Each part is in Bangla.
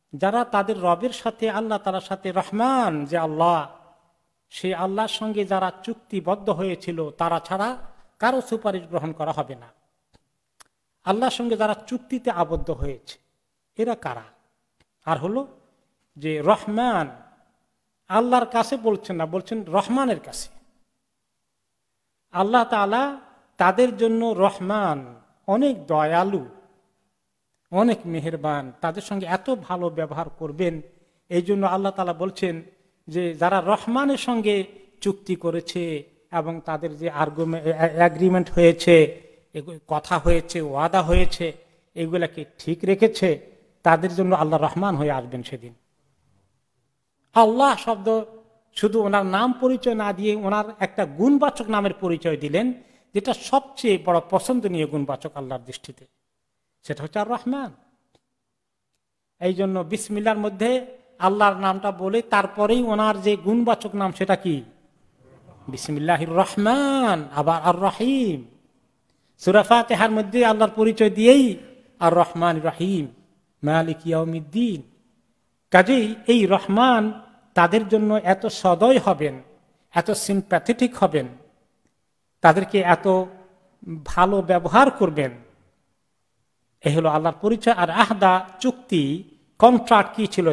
যারা তাদের রবের সাথে আল্লাহ তাআলার সাথে রহমান যে আল্লাহ, সেই আল্লাহর সঙ্গে যারা চুক্তিবদ্ধ হয়েছিল তারা ছাড়া কারো সুপারিশ গ্রহণ করা হবে না। আল্লাহর সঙ্গে যারা চুক্তিতে আবদ্ধ হয়েছে এরা কারা? আর হলো যে রহমান, আল্লাহর কাছে বলছেন না, বলছেন রহমানের কাছে। আল্লাহ তাআলা তাদের জন্য রহমান, অনেক দয়ালু, অনেক মেহেরবান, তাদের সঙ্গে এত ভালো ব্যবহার করবেন। এই জন্য আল্লাহ তাআলা বলছেন যে যারা রহমানের সঙ্গে চুক্তি করেছে এবং তাদের যে এগ্রিমেন্ট হয়েছে, কথা হয়েছে, ওয়াদা হয়েছে, এগুলাকে ঠিক রেখেছে, তাদের জন্য আল্লাহ রহমান হয়ে আসবেন সেদিন। আল্লাহ শব্দ শুধু ওনার নাম পরিচয় না দিয়ে ওনার একটা গুণবাচক নামের পরিচয় দিলেন, যেটা সবচেয়ে বড় পছন্দনীয় গুণবাচক আল্লাহর দৃষ্টিতে, সেটা হচ্ছে আর রহমান। এই জন্য বিসমিল্লাহর মধ্যে আল্লাহর নামটা বলে তারপরেই ওনার যে গুণবাচক নাম সেটা কি? বিসমিল্লাহির রহমান, আবার আর রহিম। সূরা ফাতিহার মধ্যে আল্লাহর পরিচয় দিয়েই আর রহমান রহিম মালিক ইয়াউমিদ্দিন। কাজেই এই রহমান তাদের জন্য এত সদয় হবেন, এত সিম্প্যাথেটিক হবেন, তাদেরকে এত ভালো ব্যবহার করবেন, এই হলো আল্লাহর পরিচয়। আর আহদা, চুক্তি, কন্ট্রাক্ট কি ছিল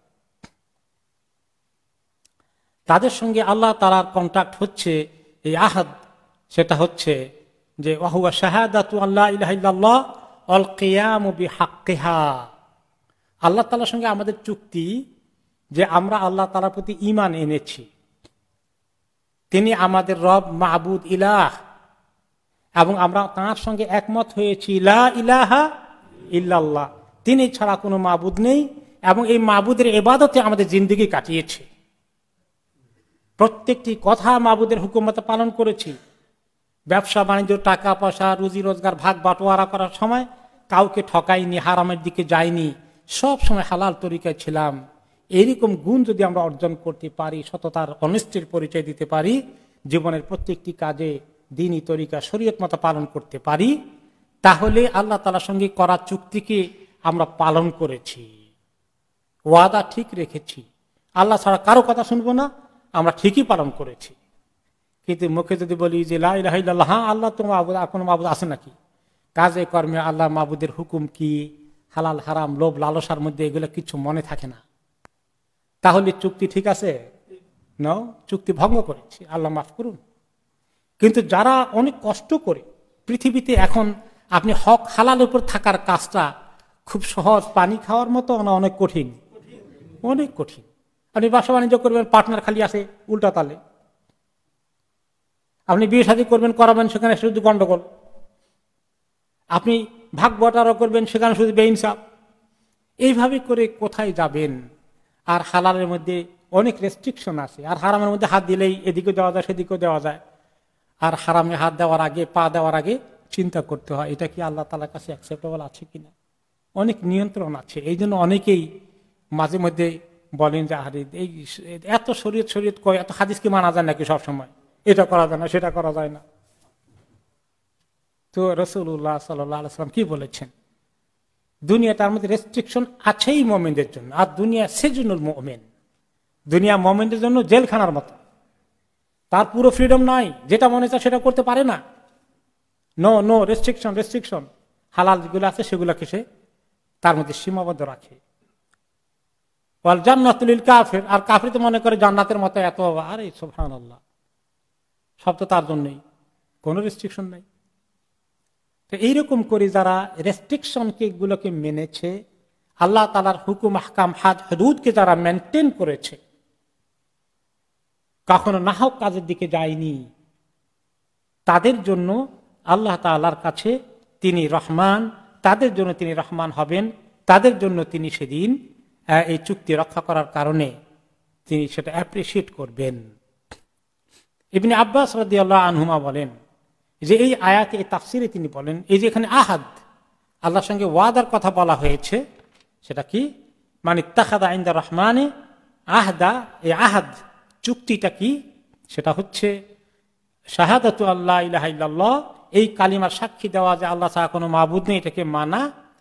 তাদের সঙ্গে আল্লাহ তাআলার কন্ট্রাক্ট হচ্ছে এই আহদ, সেটা হচ্ছে যে ওয়াহুয়া শাহাদাতু আল্লা ইলাহা ইল্লাল্লাহ ওয়াল কিয়ামু বিহাক্কিহা। আল্লাহ তাআলার সঙ্গে আমাদের চুক্তি যে আমরা আল্লাহ তাআলার প্রতি ঈমান এনেছি, তিনি আমাদের রব, মাবুদ, ইলাহ, এবং আমরা তাঁর সঙ্গে একমত হয়েছি লা ইলাহা ইল্লাল্লাহ, তিনি ছাড়া কোনো মাবুদ নেই, এবং এই মাবুদের ইবাদতে আমাদের জিন্দেগি কাটিয়েছি। প্রত্যেকটি কথা মাবুদের হুকুমত পালন করেছি। ব্যবসা বাণিজ্য, টাকা পয়সা, রুজি রোজগার ভাগ বাটোয়ারা করার সময় কাউকে ঠকাইনি, হারামের দিকে যাইনি, সব সময় হালাল তরিকায় ছিলাম। এরকম গুণ যদি আমরা অর্জন করতে পারি, সততার, অনেস্টির পরিচয় দিতে পারি, জীবনের প্রত্যেকটি কাজে দ্বীনি তরিকা, শরীয়ত মতো পালন করতে পারি, তাহলে আল্লাহ তাআলার সঙ্গে করা চুক্তিকে আমরা পালন করেছি, ওয়াদা ঠিক রেখেছি। আল্লাহ ছাড়া কারো কথা শুনবো না, আমরা ঠিকই পালন করেছি। কিন্তু মুখে যদি বলি যে লা ইলাহা ইল্লাল্লাহ, হ্যাঁ আল্লাহ তো মাবুদ, আর কোনো মাবুদ আছে নাকি? কাজে কর্মে আল্লাহ মাবুদের হুকুম কি, হালাল হারাম, লোভ লালসার মধ্যে এগুলো কিছু মনে থাকে না, তাহলে চুক্তি ঠিক আছে? না, চুক্তি ভঙ্গ করেছি, আল্লাহ মাফ করুন। কিন্তু যারা অনেক কষ্ট করে পৃথিবীতে, এখন আপনি হক হালাল উপর থাকার কাজটা খুব সহজ, পানি খাওয়ার মতো না, অনেক কঠিন, অনেক কঠিন। আপনি ব্যবসা বাণিজ্য করবেন, পার্টনার খালি আছে উল্টা তালে। আপনি বিয়ে শাদী করবেন, করাবেন, সেখানে শুধু গন্ডগোল। আপনি ভাগ বটারও করবেন, সেখানে শুধু বেইনসাফ। এইভাবে করে কোথায় যাবেন? আর হালালের মধ্যে অনেক রেস্ট্রিকশন আছে, আর হারামের মধ্যে হাত দিলেই এদিকে দেওয়া যায়, সেদিকেও দেওয়া যায়। আর হারামে হাত দেওয়ার আগে, পা দেওয়ার আগে চিন্তা করতে হয় এটা কি আল্লাহ তাআলার কাছে অ্যাকসেপ্টেবল আছে কিনা। অনেক নিয়ন্ত্রণ আছে। এই জন্য অনেকেই মাঝে মধ্যে বলেন যে আরে এই এত শরীয়ত কয়, এত হাদিস কি মানা যায় নাকি সব সময়? এটা করা যায় না, সেটা করা যায় না। তো রাসূলুল্লাহ সাল্লাল্লাহু আলাইহি ওয়াসাল্লাম কি বলেছেন? দুনিয়াটার মধ্যে রেস্ট্রিকশন আছেই মুমিনদের জন্য, আর দুনিয়া সেজনুল মুমিন, দুনিয়া মুমিনদের জন্য জেলখানার মতো। তার পুরো ফ্রিডম নাই, যেটা মনে চায় সেটা করতে পারে না। No no, restriction. হালাল যেগুলো আছে সেগুলোকে সে তার মধ্যে সীমাবদ্ধ রাখে। ওয়াল জান্নাতুল লিল কাফির, আর কাফির তো মনে করে জান্নাতের মতো এত, আরে সুবহানাল্লাহ, সব তো তার জন্যই, কোনো রেস্ট্রিকশন নাই। তো এইরকম করে যারা রেস্ট্রিকশনকে গুলোকে মেনেছে, আল্লাহ তাআলার হুকুম, আহকাম, হাদ হুদুদকে যারা মেনটেন করেছে, কখনো নাহক কাজের দিকে যায়নি, তাদের জন্য আল্লাহ তাআলার কাছে তিনি রহমান, তাদের জন্য তিনি রহমান হবেন, তাদের জন্য তিনি সেদিন এই চুক্তি রক্ষা করার কারণে তিনি সেটা অ্যাপ্রিসিয়েট করবেন। ইবনে আব্বাস রাদিয়াল্লাহু আনহুমা বলেন যে এই আয়াতে, এই তাফসিরে তিনি বলেন, এই যে এখানে আহাদ, আল্লাহর সঙ্গে ওয়াদার কথা বলা হয়েছে, সেটা কি? মানে ইত্তাখাযা ইনদা রহমানে আহদা, এই আহাদ চুক্তিটা কি? সেটা হচ্ছে শাহাদাতু আল্লাহ ইলাহা ইল্লাল্লাহ, এই কালিমার সাক্ষী দেওয়া যে আল্লাহ ছাড়া কোনো মাবুদ নেই, এটাকে মানা।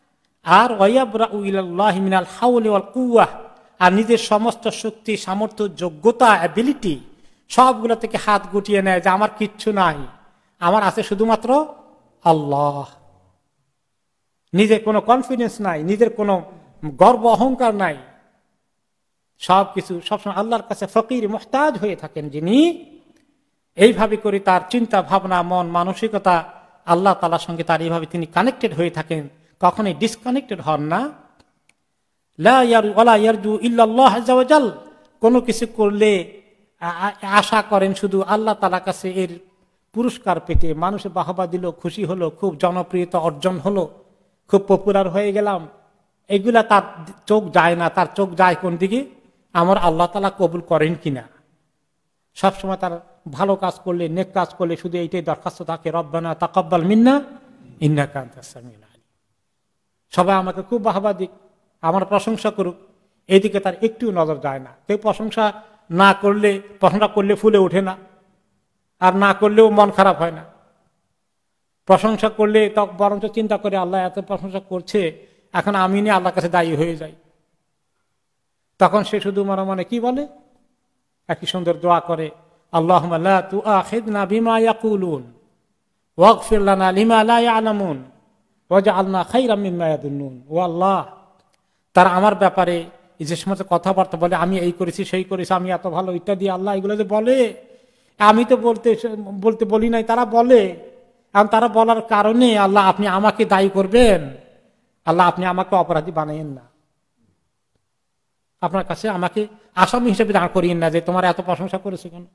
আর ওয়ায়াবরাউ ইলাল্লাহি মিনাল হাওলি ওয়াল কুওয়া, আর নিজের সমস্ত শক্তি, সামর্থ্য, যোগ্যতা, অ্যাবিলিটি সবগুলো থেকে হাত গুটিয়ে নেয় যে আমার কিচ্ছু নাই, আমার আছে শুধুমাত্র আল্লাহ। নিজের কোনো কনফিডেন্স নাই, নিজের কোনো গর্ব অহংকার নাই, সবকিছু সবসময় আল্লাহর কাছে ফকির মুহতাজ হয়ে থাকেন যিনি। এইভাবে করে তার চিন্তা ভাবনা, মন মানসিকতা আল্লাহ তাআলার সঙ্গে তার এইভাবে তিনি কানেক্টেড হয়ে থাকেন, কখনোই ডিসকানেক্টেড হন না। লা ওয়ালা ইয়ারজু ইল্লাল্লাহ আযজা ওয়া জাল, কোনো কিছু করলে আশা করেন শুধু আল্লাহ তাআলার কাছে এর পুরস্কার পেতে। মানুষে বাহবা দিল, খুশি হলো, খুব জনপ্রিয়তা অর্জন হলো, খুব পপুলার হয়ে গেলাম, এগুলা তার চোখ যায় না। তার চোখ যায় কোন দিকে? আমার আল্লাহ তাআলা কবুল করেন কিনা। সবসময় তার ভালো কাজ করলে, নেক কাজ করলে শুধু এইটাই দরখাস্ত থাকে, রব্বানা তাকাব্বাল মিন্না ইন্নাকা আনতাস সামিউল আলিম। সবাই আমাকে খুব বাহবা দিক, আমার প্রশংসা করুক, এইদিকে তার একটু নজর যায় না। কেউ প্রশংসা না করলে, প্রশংসা করলে ফুলে ওঠে না, আর না করলেও মন খারাপ হয় না। প্রশংসা করলে বরঞ্চ চিন্তা করে আল্লাহ এত প্রশংসা করছে, এখন আমি নিয়ে আল্লাহর কাছে দায়ী হয়ে যাই। তখন সে শুধু মনে মনে কি বলে? একই সুন্দর দোয়া করে, আল্লাহুম্মা লা তুআখিযনা বিমা ইয়াকুলুন ওয়াগফির লানা লিমা লা ইয়ালামুন ওয়াজআলনা খায়রাম মিম্মা ইয়াদুন্নুন। ও আল্লাহ, তারা আমার ব্যাপারে যে সমস্ত কথাবার্তা বলে, আমি এই করেছি, সেই করেছি, আমি এত ভালো ইত্যাদি, আল্লাহ এগুলো যে বলে, আমি তো বলতে বলি নাই, তারা বলে। কারণ তারা বলার কারণে আল্লাহ আপনি আমাকে দায়ী করবেন। আল্লাহ আপনি আমাকে অপরাধী বানাইয়েন না, আপনার কাছে আমাকে আসামি হিসেবে দাঁড় করিয়েন না যে তোমার এত প্রশংসা করেছে কেন।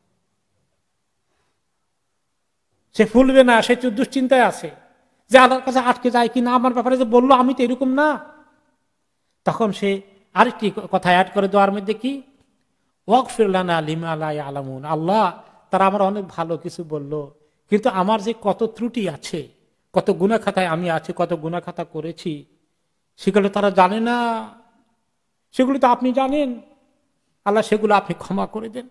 সে ফুলবে না, সে দুশ্চিন্তায় আছে যে আল্লাহর কাছে আটকে যায় কিনা, আমার ব্যাপারে যে বললো আমি তো এরকম না। তখন সে আরেকটি কথা অ্যাড করে দোয়ার মধ্যে, কি? ওয়াগফির লানা লিমা লা ইয়ালামুন। আল্লাহ, তারা আমার অনেক ভালো কিছু বলল, কিন্তু আমার যে কত ত্রুটি আছে, কত গুনাহ খাতায় আমি আছি, কত গুনাহ খাতা করেছি, সেগুলো তারা জানে না। সেগুলো তো আপনি জানেন, আল্লাহ সেগুলো আপনি ক্ষমা করে দেন।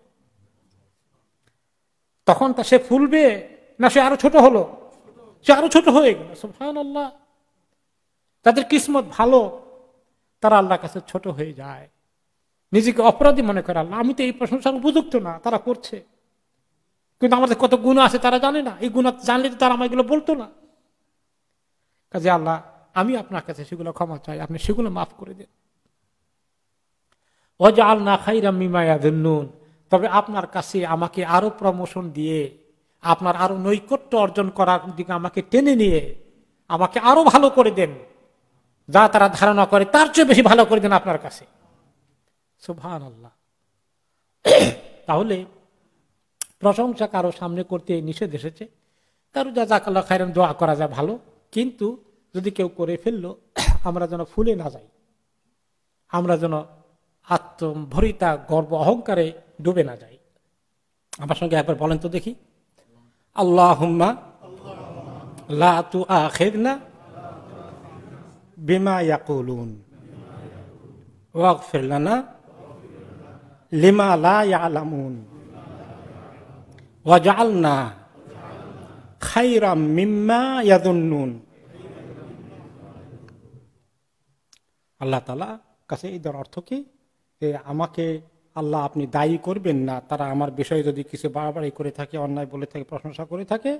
তখন তা সে ফুলবে না, সে আরো ছোট হলো, সে আরো ছোট হয়ে গেল। সুবহানাল্লাহ, তাদের কিসমত ভালো, তারা আল্লাহর কাছে ছোট হয়ে যায়, নিজেকে অপরাধী মনে করে। আল্লাহ, আমি তো এই প্রশংসার উপযুক্ত না, তারা করছে, কিন্তু আমাদের কত গুনাহ আছে তারা জানে না। এই গুনাহ জানলে তো তারা আমাগুলো বলতো না। কাজে আল্লাহ, আমি আপনার কাছে সেগুলো ক্ষমা চাই, আপনি সেগুলো মাফ করে দেন। ওয়াজআলনা খায়রাম মিম্মা ইয়াযুন্নুন, তবে আপনার কাছে আমাকে আরো প্রমোশন দিয়ে, আপনার আরো নৈকট্য অর্জন করার দিকে আমাকে টেনে নিয়ে আমাকে আরো ভালো করে দেন, যা তারা ধারণা করে তার চেয়ে বেশি ভালো করে দেন আপনার কাছে। সুবহানাল্লাহ। তাহলে প্রশংসা কারো সামনে করতে নিষেধ এসেছে, কারো জাযাকাল্লাহু খায়রান দোয়া করা যায় ভালো, কিন্তু যদি কেউ করে ফেললো, আমরা যেন ফুলে না যাই, আমরা যেন আত্মভরিতা গর্ব অহংকারে ডুবে না যাই। আমার সঙ্গে একবার বলেন তো দেখি, আল্লাহুম্মা লা তুআখিযনা বিমা ইয়াকুলুন ওয়াগফির লানা লিমা লা ইয়ালামুন ওয়াজআলনা খায়রাম মিম্মা ইয়াযুন্নুন। আল্লাহ তাআলা কাছে এর অর্থ কি? আমাকে আল্লাহ আপনি দায়ী করবেন না, তারা আমার বিষয়ে যদি কিছু বাড়াবাড়ি করে থাকে, অন্যায় বলে থাকে, প্রশংসা করে থাকে,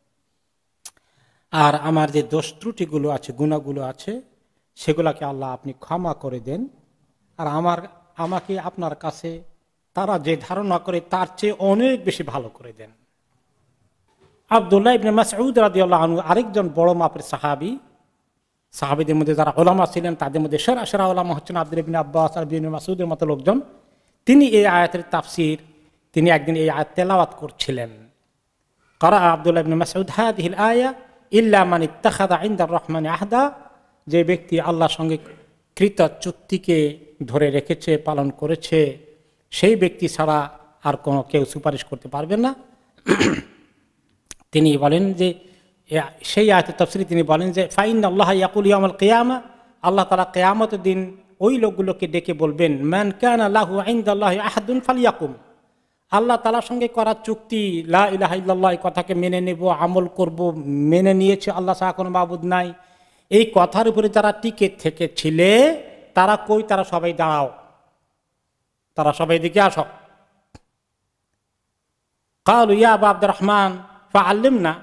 আর আমার যে দোষ ত্রুটিগুলো আছে, গুনাহগুলো আছে, সেগুলাকে আল্লাহ আপনি ক্ষমা করে দেন, আর আমাকে আপনার কাছে তারা যে ধারণা করে তার চেয়ে অনেক বেশি ভালো করে দেন। আব্দুল্লাহ ইবনে মাসউদ রাদিয়াল্লাহু আনহু আরেকজন বড় মাপের সাহাবী, সাহাবীদের মধ্যে যারা উলামা ছিলেন তাদের মধ্যে সেরা উলামা হচ্ছেন আব্দুল্লাহ ইবনে আব্বাস আর ইবনে মাসউদের মতো লোকজন। তিনি এই আয়াতের তাফসীর, তিনি একদিন এই আয়াত তেলাওয়াত করছিলেন। ক্বারা আব্দুল্লাহ ইবনে মাসউদ হাযিহিল আয়া ইল্লা মান ইত্তাখাযা ইনদার রহমানি আহদা, যে ব্যক্তি আল্লাহর সঙ্গে কৃত চুক্তিকে ধরে রেখেছে, পালন করেছে, সেই ব্যক্তি ছাড়া আর কোনো কেউ সুপারিশ করতে পারবে না। তিনি বলেন যে সেই আয়াতের তাফসীরে তিনি বলেন যে ফাইন্নাল্লাহ ইয়াকুলু ইয়াউমাল কিয়ামা, আল্লাহ তাআলা কিয়ামতের দিন ওই লোকগুলোকে ডেকে বলবেন, মান কানা লাহু ইনদাল্লাহি আহাদুন ফালইয়াকুম, আল্লাহ তাআলার সঙ্গে করা চুক্তি লা ইলাহা ইল্লাল্লাহ, কথাকে মেনে নেব, আমল করব, মেনে নিয়েছে আল্লাহ ছাড়া কোনো মাবুদ নাই, এই কথার উপরে যারা টিকে থেকেছিলে তারা কই? তারা সবাই দাঁড়াও, তারা সবাই দিকে আসো। ক্বালু ইয়া আবা আব্দুর রহমান ফাআল্লিমনা।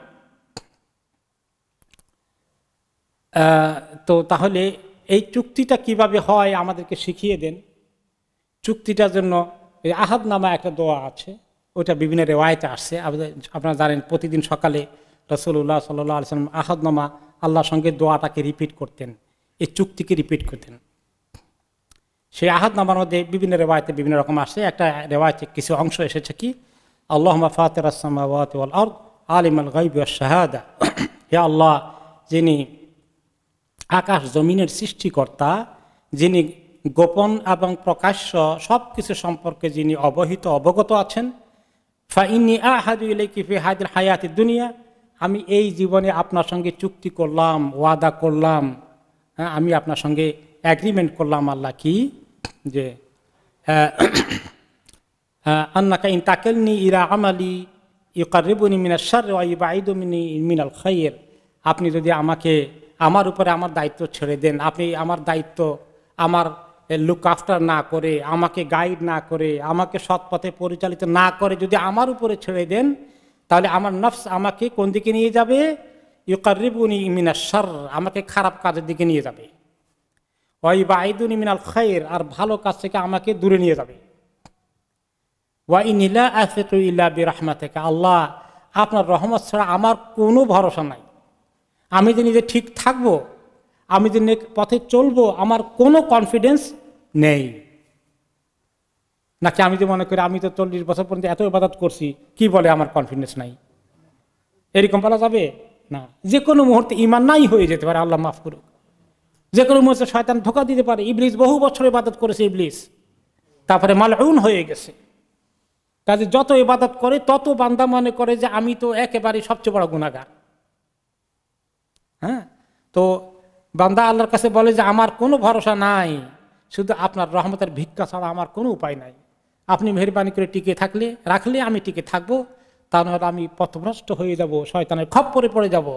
তো তাহলে এই চুক্তিটা কিভাবে হয় আমাদেরকে শিখিয়ে দেন। চুক্তিটার জন্য এই আহাদ নামা একটা দোয়া আছে, ওটা বিভিন্ন রেওয়ায়েতে আসছে। আপনারা জানেন প্রতিদিন সকালে রাসূলুল্লাহ সাল্লাল্লাহু আলাইহি ওয়াসাল্লাম আহাদ নামা আল্লাহর সঙ্গে দোয়াটাকে রিপিট করতেন, এই চুক্তিকে রিপিট করতেন। সেই আহাদ নামার মধ্যে বিভিন্ন রেওয়ায়েতে বিভিন্ন রকম আসছে। একটা রেওয়ায়েতে কিছু অংশ এসেছে কি, আল্লাহুম্মা ফাতিরাস সামাওয়াতি ওয়াল আরদ আলিমাল গায়বি ওয়াশ শাহাদা। হে আল্লাহ, যিনি আকাশ জমিনের সৃষ্টিকর্তা, যিনি গোপন এবং প্রকাশ্য সব কিছু সম্পর্কে যিনি অবগত আছেন। ফাইন্নী আহাদু ইলাইকি ফি হাদিল হায়াতিদ দুনিয়া, আমি এই জীবনে আপনার সঙ্গে চুক্তি করলাম, ওয়াদা করলাম, আমি আপনার সঙ্গে অ্যাগ্রিমেন্ট করলাম আল্লাহ কি, যে আন্নাকা ইন তাকিলনি ইলা আমালি ইউকাররিবুনি মিনাশ শাররি ওয়া ইউবাইদুনি মিনাল খায়র। আপনি যদি আমাকে আমার উপরে আমার দায়িত্ব ছেড়ে দেন, আপনি আমার দায়িত্ব আমার লুক আফটার না করে, আমাকে গাইড না করে, আমাকে সৎ পথে পরিচালিত না করে যদি আমার উপরে ছেড়ে দেন, তাহলে আমার নফস আমাকে কোন দিকে নিয়ে যাবে? ইউকাররিবুনি মিনাশ শারর, আমাকে খারাপ কাজের দিকে নিয়ে যাবে। ওয়া ইউবাইদুনি মিনাল খায়র, আর ভালো কাজ থেকে আমাকে দূরে নিয়ে যাবে। ওয়া ইন্নী লা আথিকু ইল্লা বিরাহমাতিকা, আল্লাহ আপনার রহমত ছাড়া আমার কোনো ভরসা নাই। আমি যে নিজে ঠিক থাকবো, আমি যে পথে চলবো, আমার কোনো কনফিডেন্স নেই। নাকি আমি যে মনে করি আমি তো 40 বছর পর্যন্ত এত ইবাদত করছি, কি বলে আমার কনফিডেন্স নাই, এরকম বলা যাবে না। যে কোনো মুহূর্তে ঈমান নাই হয়ে যেতে পারে, আল্লাহ মাফ করুক। যে কোনো মুহূর্তে শয়তান ধোঁকা দিতে পারে। ইবলিস বহু বছর ইবাদত করেছে, ইবলিস তারপরে মালউন হয়ে গেছে। কাজে যত ইবাদত করে তত বান্দা মনে করে যে আমি তো একেবারে সবচেয়ে বড় গুনাহগার। হ্যাঁ, তো বান্দা আল্লাহর কাছে বলে যে আমার কোনো ভরসা নাই, শুধু আপনার রহমতের ভিক্ষা ছাড়া আমার কোনো উপায় নাই। আপনি মেহেরবানি করে টিকে রাখলে আমি টিকে থাকবো, তা নাহলে আমি পথভ্রষ্ট হয়ে যাব, শয়তানের খপ্পরে পড়ে যাব।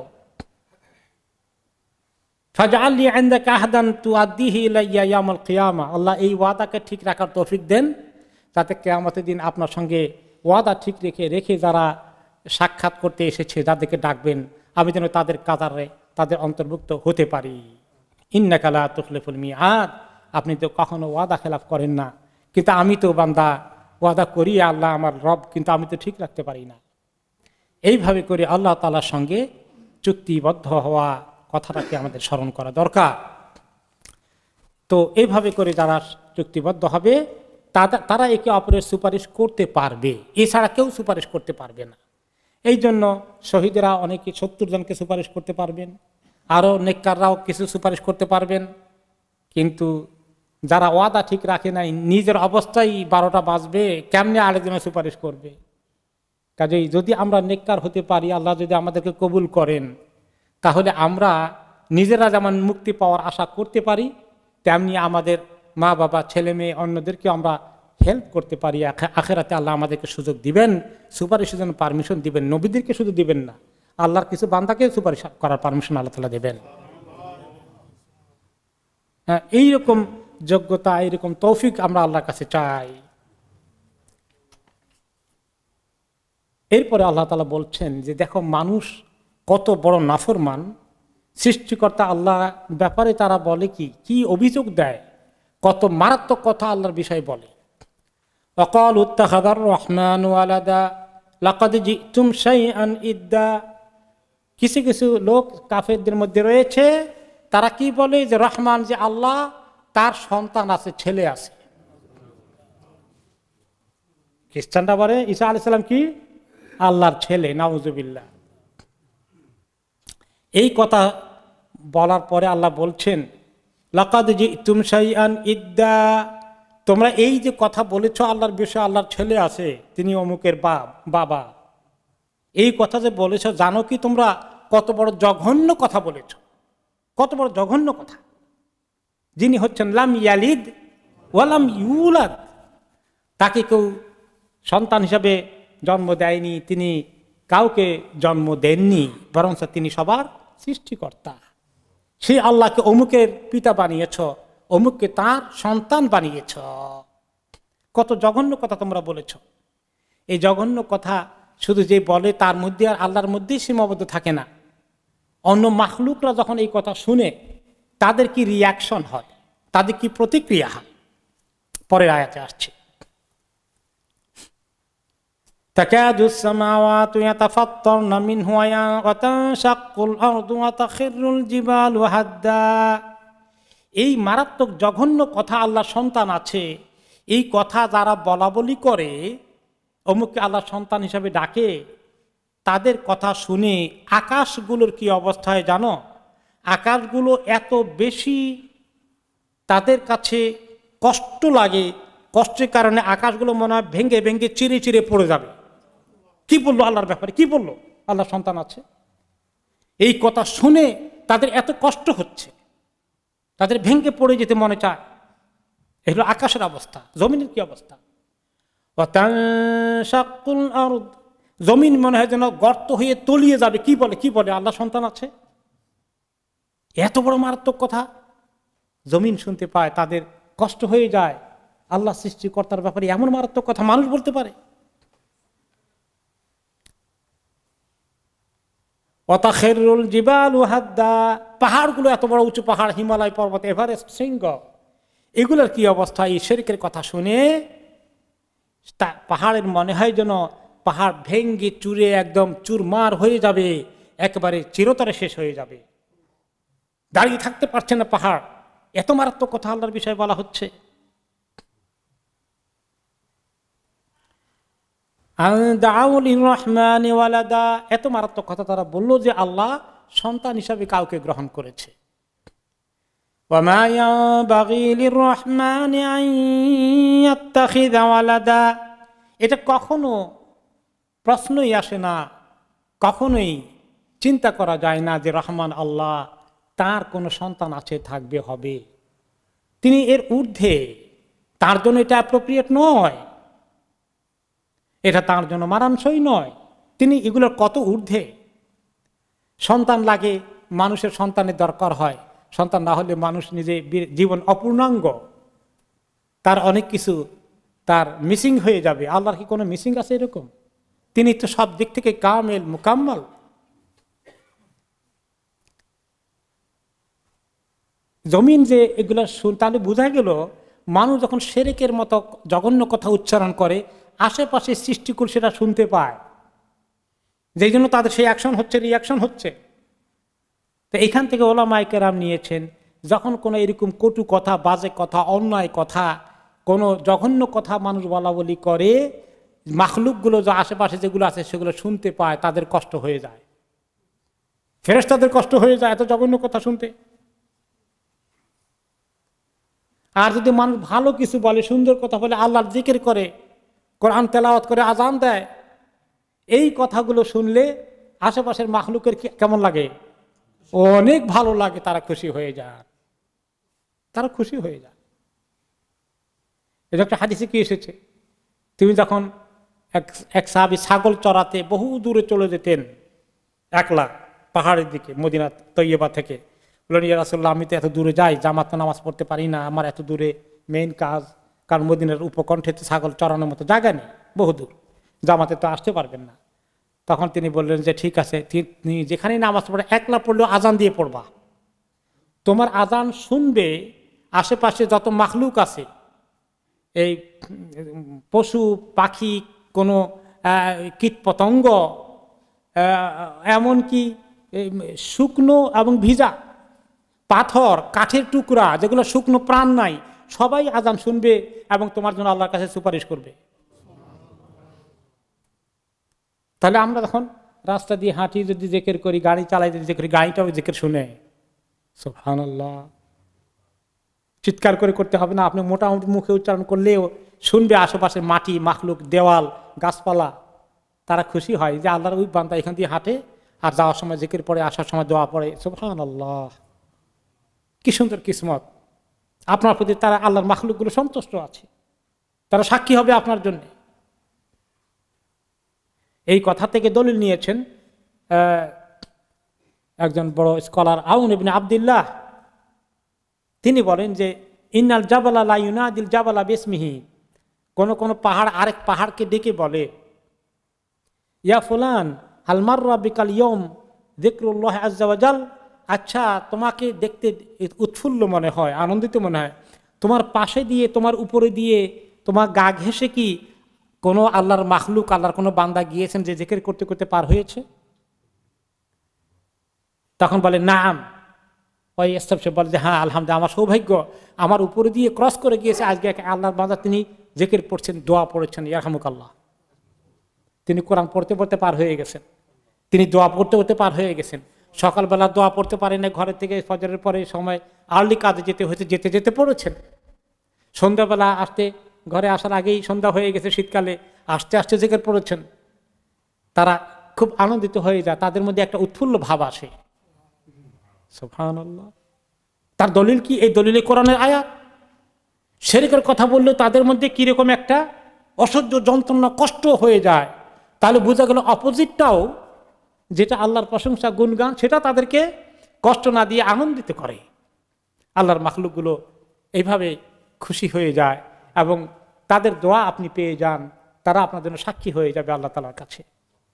ফাজআলনি ইনদাকা আহদান তুআদ্দিহি ইলাইয়া ইয়াউমাল কিয়ামা, আল্লাহ এই ওয়াদাকে ঠিক রাখার তৌফিক দেন, যাতে কিয়ামতের দিন আপনার সঙ্গে ওয়াদা ঠিক রেখে যারা সাক্ষাৎ করতে এসেছে, যাদেরকে ডাকবেন, আমি যেন তাদের কাতারে তাদের অন্তর্ভুক্ত হতে পারি। ইন্নাকা লা তুখলিফুল মিআদ, আপনি তো কখনো ওয়াদা খেলাফ করেন না, কিন্তু আমি তো বান্দা ওয়াদা করি আল্লাহ আমার রব, কিন্তু আমি তো ঠিক রাখতে পারি না। এইভাবে করে আল্লাহ তাআলার সঙ্গে চুক্তিবদ্ধ হওয়া কথাটাকে আমাদের স্মরণ করা দরকার। তো এইভাবে করে যারা চুক্তিবদ্ধ হবে তারা একে অপরের সুপারিশ করতে পারবে, এছাড়া কেউ সুপারিশ করতে পারবে না। এই জন্য শহীদেরা অনেকে 70 জনকে সুপারিশ করতে পারবেন, আরও নেককাররাও কিছু সুপারিশ করতে পারবেন, কিন্তু যারা ওয়াদা ঠিক রাখে নাই, নিজের অবস্থায় 12টা বাজবে, কেমনে আরেকজনের সুপারিশ করবে? কাজেই যদি আমরা নেককার হতে পারি, আল্লাহ যদি আমাদেরকে কবুল করেন, তাহলে আমরা নিজেরা যেমন মুক্তি পাওয়ার আশা করতে পারি, তেমনি আমাদের মা বাবা ছেলে মেয়ে অন্যদেরকে আমরা হেল্প করতে পারি। আখেরাতে আল্লাহ আমাদেরকে সুযোগ দিবেন, সুপারিশের জন্য পারমিশন দিবেন। নবীদেরকে শুধু দিবেন না, আল্লাহর কিছু বান্দাকে সুপারিশ করার পারমিশন আল্লাহ তাআলা দেবেন। হ্যাঁ, এইরকম যোগ্যতা, এইরকম তৌফিক আমরা আল্লাহর কাছে চাই। এরপরে আল্লাহ তাআলা বলছেন যে দেখো মানুষ কত বড় নাফরমান, সৃষ্টিকর্তা আল্লাহ ব্যাপারে তারা বলে কি অভিযোগ দেয়, কত মারাত্মক কথা আল্লাহর বিষয়ে বলে। ওয়াকালু ইত্তাখাযার রহমানু ওয়ালাদা লাকাদ জিতুম শাইআন ইদ্দা। কিছু কিছু লোক কাফেরদের মধ্যে রয়েছে, তারা কি বলে যে রহমান যে আল্লাহ, তার সন্তান আছে, ছেলে আছে। খ্রিস্টানরা বলে ঈসা আলাইহিস সালাম কি আল্লাহর ছেলে, নাউজুবিল্লাহ। এই কথা বলার পরে আল্লাহ বলছেন লাকাদ জিতুম শাইআন ইদ্দা, তোমরা এই যে কথা বলেছ আল্লাহর বিষয়ে, আল্লাহর ছেলে আছে, তিনি অমুকের বাবা, এই কথা যে বলেছ, জানো কি তোমরা কত বড় জঘন্য কথা বলেছ, কত বড় জঘন্য কথা। যিনি হচ্ছেন লাম ইয়ালিদ ওয়ালাম ইউলাদ, তাকে কেউ সন্তান হিসাবে জন্ম দেয়নি, তিনি কাউকে জন্ম দেননি, বরং তিনি সবার সৃষ্টিকর্তা। সেই আল্লাহকে অমুকের পিতা বানিয়েছ, অমুককে তার সন্তান বানিয়েছ। কত জঘন্য কথা তোমরা বলেছ। এই জঘন্য কথা শুধু যে বলে তার মধ্যে আর আল্লাহর মধ্যেই সীমাবদ্ধ থাকে না, অন্য মাখলুকরা যখন এই কথা শুনে তাদের কি রিয়াকশন হয়, তাদের কি প্রতিক্রিয়া হয়, পরের আয়াতে আসছে। তাকাদু সামাওয়াতু ইয়াতাফাত্তারনা মিনহু ওয়া তানশাক্কুল আরদু ওয়া তাখিরুল জিবালু হাদ্দা। এই মারাত্মক জঘন্য কথা, আল্লাহ সন্তান আছে, এই কথা যারা বলা বলি করে, অমুককে আল্লাহ সন্তান হিসাবে ডাকে, তাদের কথা শুনে আকাশগুলোর কি অবস্থা হয় জানো? আকাশগুলো এত বেশি তাদের কাছে কষ্ট লাগে, কষ্টের কারণে আকাশগুলো মনে হয় ভেঙে ভেঙে চিরে চিরে পড়ে যাবে। কি বললো আল্লাহর ব্যাপারে, কি বললো আল্লাহ সন্তান আছে? এই কথা শুনে তাদের এত কষ্ট হচ্ছে, তাদের ভেঙে পড়ে যেতে মনে চায়। এগুলো আকাশের অবস্থা। জমিনের কি অবস্থা? জমিন মনে হয় যেন গর্ত হয়ে তলিয়ে যাবে। কি বলে, কি বলে আল্লাহ সন্তান আছে? এত বড় মারাত্মক কথা জমিন শুনতে পায়, তাদের কষ্ট হয়ে যায়। আল্লাহ সৃষ্টিকর্তার ব্যাপারে এমন মারাত্মক কথা মানুষ বলতে পারে? ওয়াতাখিরুল জিবালু হাদ্দা, পাহাড়গুলো এত বড় উঁচু পাহাড়, হিমালয় পর্বত, এভারেস্ট শৃঙ্গ, এগুলোর কি অবস্থা? এই শিরকের কথা শুনে পাহাড়ের মনে হয় যেন পাহাড় ভেঙ্গে চুরে একদম চুরমার হয়ে যাবে, একেবারে চিরতরে শেষ হয়ে যাবে, দাঁড়িয়ে থাকতে পারছে না পাহাড়। এত মারাত্মক কথা আল্লাহর বিষয়ে বলা হচ্ছে। এত মারাত্মক কথা তারা বললো যে আল্লাহ সন্তান হিসাবে কাউকে গ্রহণ করেছে। এটা কখনো প্রশ্নই আসে না, কখনোই চিন্তা করা যায় না যে রহমান আল্লাহ তার কোনো সন্তান আছে, থাকবে, হবে। তিনি এর ঊর্ধ্বে, তার জন্য এটা অ্যাপ্রোপ্রিয়েট নয়, এটা তার জন্য মানানসই নয়। তিনি এগুলোর কত ঊর্ধ্বে। সন্তান লাগে, মানুষের সন্তানের দরকার হয়, সন্তান না হলে মানুষ নিজে জীবন অপূর্ণাঙ্গ, তার অনেক কিছু তার মিসিং হয়ে যাবে। আল্লাহর কি কোনো মিসিং আছে এরকম? তিনি তো সব দিক থেকে কামেল, মুকাম্মাল। জমিন যে এগুলো তাহলে বোঝা গেল মানুষ যখন শিরকের মতো জঘন্য কথা উচ্চারণ করে, আশেপাশে সৃষ্টিকুল সেটা শুনতে পায়, যেই জন্য তাদের সেই অ্যাকশন হচ্ছে, রিয়াকশন হচ্ছে। তো এখান থেকে ওলামায়ে কেরাম নিয়েছেন, যখন কোনো এরকম কটু কথা, বাজে কথা, অন্যায় কথা, কোনো জঘন্য কথা মানুষ বলা বলি করে, মাখলুকগুলো যা আশেপাশে যেগুলো আছে সেগুলো শুনতে পায়, তাদের কষ্ট হয়ে যায়, ফেরেশতাদের কষ্ট হয়ে যায় এত জঘন্য কথা শুনতে। আর যদি মানুষ ভালো কিছু বলে, সুন্দর কথা বলে, আল্লাহর জিকির করে, কোরআন তেলাওয়াত করে, আজান দেয়, এই কথাগুলো শুনলে আশেপাশের মাখলুকের কেমন লাগে? অনেক ভালো লাগে, তারা খুশি হয়ে যায়, তারা খুশি হয়ে যায়। এটা একটা হাদিসে কি এসেছে, তুমি যখন এক সাহাবী ছাগল চড়াতে বহু দূরে চলে যেতেন, একলা পাহাড়ের দিকে, মদিনা তৈয়বা থেকে, বললেন ইয়া রাসূলুল্লাহ, আমি তো এত দূরে যাই, জামাতে নামাজ পড়তে পারি না, আমার এত দূরে মেইন কাজ, কারণ মদিনার উপকণ্ঠে ছাগল চড়ানোর মতো জায়গা নেই, বহুদূর, জামাতে তো আসতে পারবেন না। তখন তিনি বললেন যে ঠিক আছে, তুমি যেখানেই নামাজ পড়ে একলা পড়লেও আজান দিয়ে পড়বা, তোমার আজান শুনবে আশেপাশে যত মাখলুক আছে, এই পশু পাখি, কোনো কীট পতঙ্গ, এমনকি শুকনো এবং ভিজা পাথর, কাঠের টুকরা, যেগুলো শুকনো প্রাণ নাই, সবাই আজান শুনবে এবং তোমার জন্য আল্লাহর কাছে সুপারিশ করবে। তাহলে আমরা যখন রাস্তা দিয়ে হাঁটি, যদি জিকির করি, গাড়ি চালাই যদি জিকির করি, গাড়িটাও জিকির শুনে, সুবহানাল্লাহ, চিৎকার করে করতে হবে না, আপনি মোটামুটি মুখে উচ্চারণ করলেও শুনবে আশেপাশের মাটি, মাখলুক, দেওয়াল, গাছপালা, তারা খুশি হয় যে আল্লাহর ওই বান্দা এখান দিয়ে হাঁটে, আর যাওয়ার সময় জিকির পড়ে, আসার সময় দোয়া পড়ে, সুবহানাল্লাহ, কি সুন্দর কিসমত আপনার প্রতি। তারা আল্লাহর মাখলুকগুলো সন্তুষ্ট আছে, তারা সাক্ষী হবে আপনার জন্য। এই কথা থেকে দলিল নিয়েছেন একজন বড় স্কলার আউন ইবনে আব্দুল্লাহ, তিনি বলেন যে ইন্নাল জাবালা লা ইউনাদিল জাবালা বিসমিহি, কোন পাহাড় আরেক পাহাড়কে ডেকে বলে ইয়া ফুলান হাল মাররা বিকাল ইয়াউম যিকরুল্লাহ আযজা ওয়া জাল, আচ্ছা তোমাকে দেখতে উৎফুল্ল মনে হয়, আনন্দিত মনে হয়, তোমার পাশে দিয়ে তোমার উপরে দিয়ে তোমার গা ঘেঁষে কি কোনো আল্লাহর মাখলুক, আল্লাহর কোনো বান্দা গিয়েছেন যে জিকির করতে করতে পার হয়েছে? তখন বলে নাম, ওই সে বলে যে হ্যাঁ আলহামদুলিল্লাহ, আমার সৌভাগ্য, আমার উপরে দিয়ে ক্রস করে গিয়েছে আজকে আল্লাহর বান্দা, তিনি জিকির পড়ছেন, দোয়া পড়েছেন, ইয়ারহামুকাল্লাহ, তিনি কোরআন পড়তে পড়তে পার হয়ে গেছেন, তিনি দোয়া পড়তে পড়তে পার হয়ে গেছেন। সকালবেলা দোয়া পড়তে পারেন না, ঘরের থেকে ফজরের পরে সময় আর্লি কাজে যেতে হয়েছে, যেতে যেতে পড়েছেন। সন্ধ্যাবেলা আসতে, ঘরে আসার আগেই সন্ধ্যা হয়ে গেছে শীতকালে, আস্তে আস্তে জিকির পড়েছেন। তারা খুব আনন্দিত হয়ে যায়, তাদের মধ্যে একটা উৎফুল্ল ভাব আসে। সুবহানাল্লাহ। তার দলিল কি? এই দলিলে কোরআনের আয়াত। শিরকের কথা বললেও তাদের মধ্যে কিরকম একটা অসহ্য যন্ত্রণা, কষ্ট হয়ে যায়। তাহলে বোঝা গেল অপোজিটটাও, যেটা আল্লাহর প্রশংসা গুণগান, সেটা তাদেরকে কষ্ট না দিয়ে আনন্দিত করে। আল্লাহর মাখলুকগুলো এইভাবে খুশি হয়ে যায় এবং তাদের দোয়া আপনি পেয়ে যান, তারা আপনার জন্য সাক্ষী হয়ে যাবে আল্লাহ তাআলার কাছে।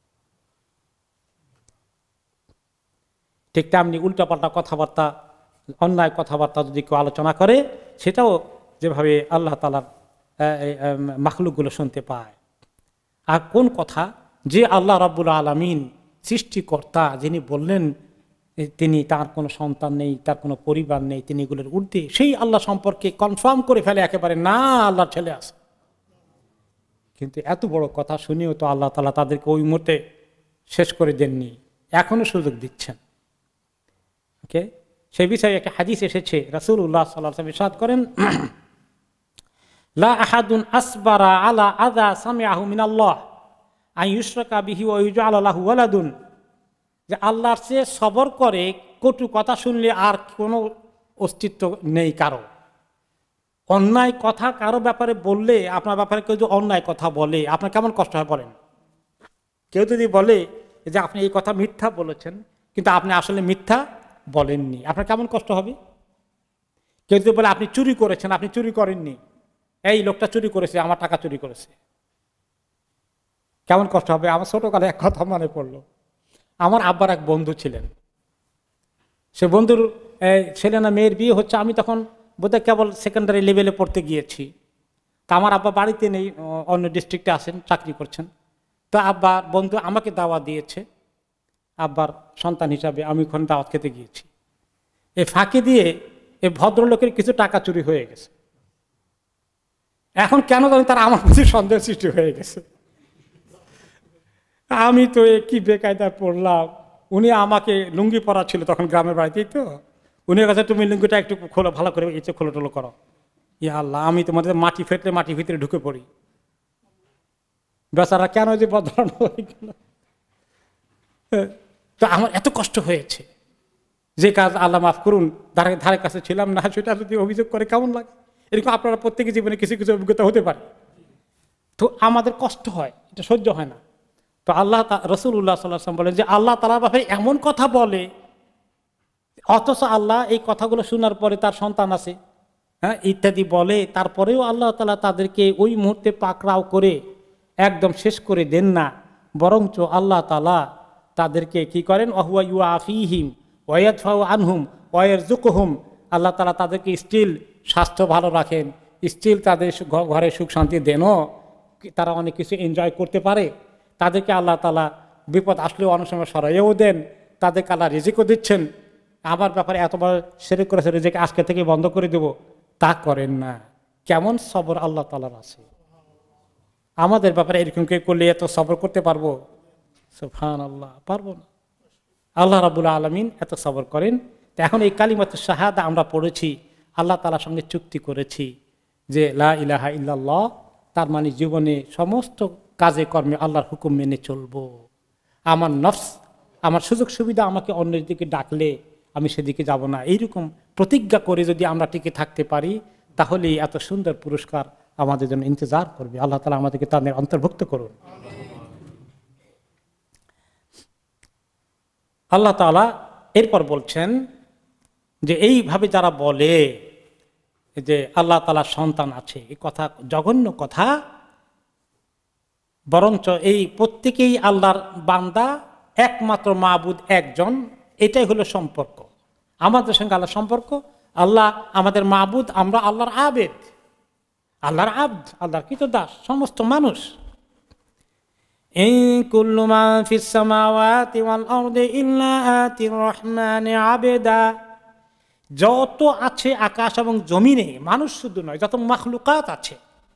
ঠিক তেমনি উল্টাপাল্টা কথাবার্তা, অন্যায় কথাবার্তা যদি কেউ আলোচনা করে, সেটাও যেভাবে আল্লাহ তাআলার মাখলুকগুলো শুনতে পায়। আর কোন কথা? যে আল্লাহ রাব্বুল আলামিন সৃষ্টিকর্তা, যিনি বললেন তিনি তার কোনো সন্তান নেই, তার কোনো পরিবার নেই, তিনি এগুলোর ঊর্ধ্বে, সেই আল্লাহ সম্পর্কে কনফার্ম করে ফেলে একেবারে, না আল্লাহর ছেলে আছে। কিন্তু এত বড় কথা শুনেও তো আল্লাহ তাআলা তাদেরকে ওই মুহূর্তে শেষ করে দেননি, এখনো সুযোগ দিচ্ছেন। ওকে, সেই বিষয়ে একটা হাদিস এসেছে, রাসূলুল্লাহ সাল্লাল্লাহু আলাইহি ওয়াসাল্লাম ইরশাদ করেন, লা আহাদুন আসবারা আলা আযা সামিআহু মিনাল্লাহ আন ইউশরাকা বিহি ওয়া ইউজআলা লাহু ওয়ালাদুন, যে আল্লাহর চেয়ে সবর করে কটু কথা শুনলে আর কোনো অস্তিত্ব নেই কারো। অন্যায় কথা কারো ব্যাপারে বললে, আপনার ব্যাপারে কেউ যদি অন্যায় কথা বলে, আপনার কেমন কষ্ট হয় বলেন? কেউ যদি বলে যে আপনি এই কথা মিথ্যা বলেছেন, কিন্তু আপনি আসলে মিথ্যা বলেননি, আপনার কেমন কষ্ট হবে? কেউ যদি বলে আপনি চুরি করেছেন, আপনি চুরি করেননি, এই লোকটা চুরি করেছে, আমার টাকা চুরি করেছে, কেমন কষ্ট হবে? আমার ছোটকালে এক কথা মনে পড়লো। আমার আব্বার এক বন্ধু ছিলেন, সে বন্ধুর ছেলে না মেয়ের বিয়ে হচ্ছে, আমি তখন বোধহয় কেবল সেকেন্ডারি লেভেলে পড়তে গিয়েছি। তা আমার আব্বা বাড়িতে নেই, অন্য ডিস্ট্রিক্টে আছেন, চাকরি করছেন। তো আব্বার বন্ধু আমাকে দাওয়াত দিয়েছে, আব্বার সন্তান হিসাবে আমি ওখানে দাওয়াত খেতে গিয়েছি। এই ফাঁকি দিয়ে এই ভদ্রলোকের কিছু টাকা চুরি হয়ে গেছে। এখন কেন জানি তারা আমার প্রতি সন্দেহ সৃষ্টি হয়ে গেছে। আমি তো কি বেকায়দায় পড়লাম। উনি আমাকে লুঙ্গি পরা ছিল তখন গ্রামের বাড়িতেই, তো উনি কাছে তুমি লুঙ্গিটা একটু খোলো, ভালো করে ইচ্ছে খোলো টোলো করো। ইয়া আল্লাহ, আমি তোমাদের মাটি ফেটলে মাটির ভিতরে ঢুকে পড়ি। বেচারা কেন যে বদলানো হয়ে গেল। তো আমার এত কষ্ট হয়েছে, যে কাজ আল্লাহ মাফ করুন ধারে কাছে ছিলাম না, সেটা যদি অভিযোগ করে কেমন লাগে? এরকম আপনারা প্রত্যেকের জীবনে কিছু কিছু অভিজ্ঞতা হতে পারে। তো আমাদের কষ্ট হয়, এটা সহ্য হয় না। তো আল্লাহ রাসূলুল্লাহ সাল্লাল্লাহু আলাইহি ওয়াসাল্লাম বলেন যে আল্লাহ তাআলার ব্যাপারে এমন কথা বলে, অথচ আল্লাহ এই কথাগুলো শোনার পরে তার সন্তান আছে, হ্যাঁ ইত্যাদি বলে, তারপরেও আল্লাহ তাআলা তাদেরকে ওই মুহূর্তে পাকড়াও করে একদম শেষ করে দেন না, বরঞ্চ আল্লাহ তাআলা তাদেরকে কি করেন, ওয়াহুয়া ইউআফিহিম ওয়া ইয়াদফাউ আনহুম ওয়া ইয়ারযুকুহুম, আল্লাহ তাআলা তাদেরকে স্টিল স্বাস্থ্য ভালো রাখেন, স্টিল তাদের ঘরে সুখ শান্তি দেনও, তারা অনেক কিছু এনজয় করতে পারে। তাদেরকে আল্লাহ তাআলা বিপদ আসলেও অনেক সময় সরাইয়েও দেন, তাদেরকে আল্লাহ রিজিকও দিচ্ছেন। আমার ব্যাপারে এতবার শিরক করেছে, রিজিক আজকে থেকে বন্ধ করে দেব, তা করেন না। কেমন সবর আল্লাহ তাআলার আছে। আমাদের ব্যাপারে এরকম কে করলে এত সবর করতে পারবো? সুবহানাল্লাহ, পারবো না। আল্লাহ রাব্বুল আলামিন এত সবর করেন। তো এখন এই কালিমাতুশ শাহাদা আমরা পড়েছি, আল্লাহ তাআলার সঙ্গে চুক্তি করেছি যে লা ইলাহা ইল্লাল্লাহ, তার মানে জীবনে সমস্ত কাজে কর্মে আল্লাহর হুকুম মেনে চলবো। আমার নফস, আমার সুযোগ সুবিধা আমাকে অন্যের দিকে ডাকলে আমি সেদিকে যাব না, এইরকম প্রতিজ্ঞা করে যদি আমরা টিকে থাকতে পারি, তাহলেই এত সুন্দর পুরস্কার আমাদের জন্য ইন্তজার করবে। আল্লাহ তাআলা আমাদেরকে তাদের অন্তর্ভুক্ত করুন। আল্লাহ তাআলা এরপর বলছেন যে এইভাবে যারা বলে যে আল্লাহ তাআলার সন্তান আছে, এই কথা জঘন্য কথা। বরঞ্চ এই প্রত্যেকেই আল্লাহর বান্দা, একমাত্র মাবুদ একজন, এটাই হলো সম্পর্ক আমাদের সঙ্গে আল্লাহর সম্পর্ক। আল্লাহ আমাদের মাবুদ, আমরা আল্লাহর আবেদ, আল্লাহর আব্দ, আল্লাহর কৃতদাস সমস্ত মানুষ। ইন কুল্লু মা ফিস সামাওয়াতি ওয়াল আরদি ইল্লা আতির রহমানি আবেদা, যত আছে আকাশ এবং জমিনে, মানুষ শুধু নয়, যত মাখলুকাত আছে,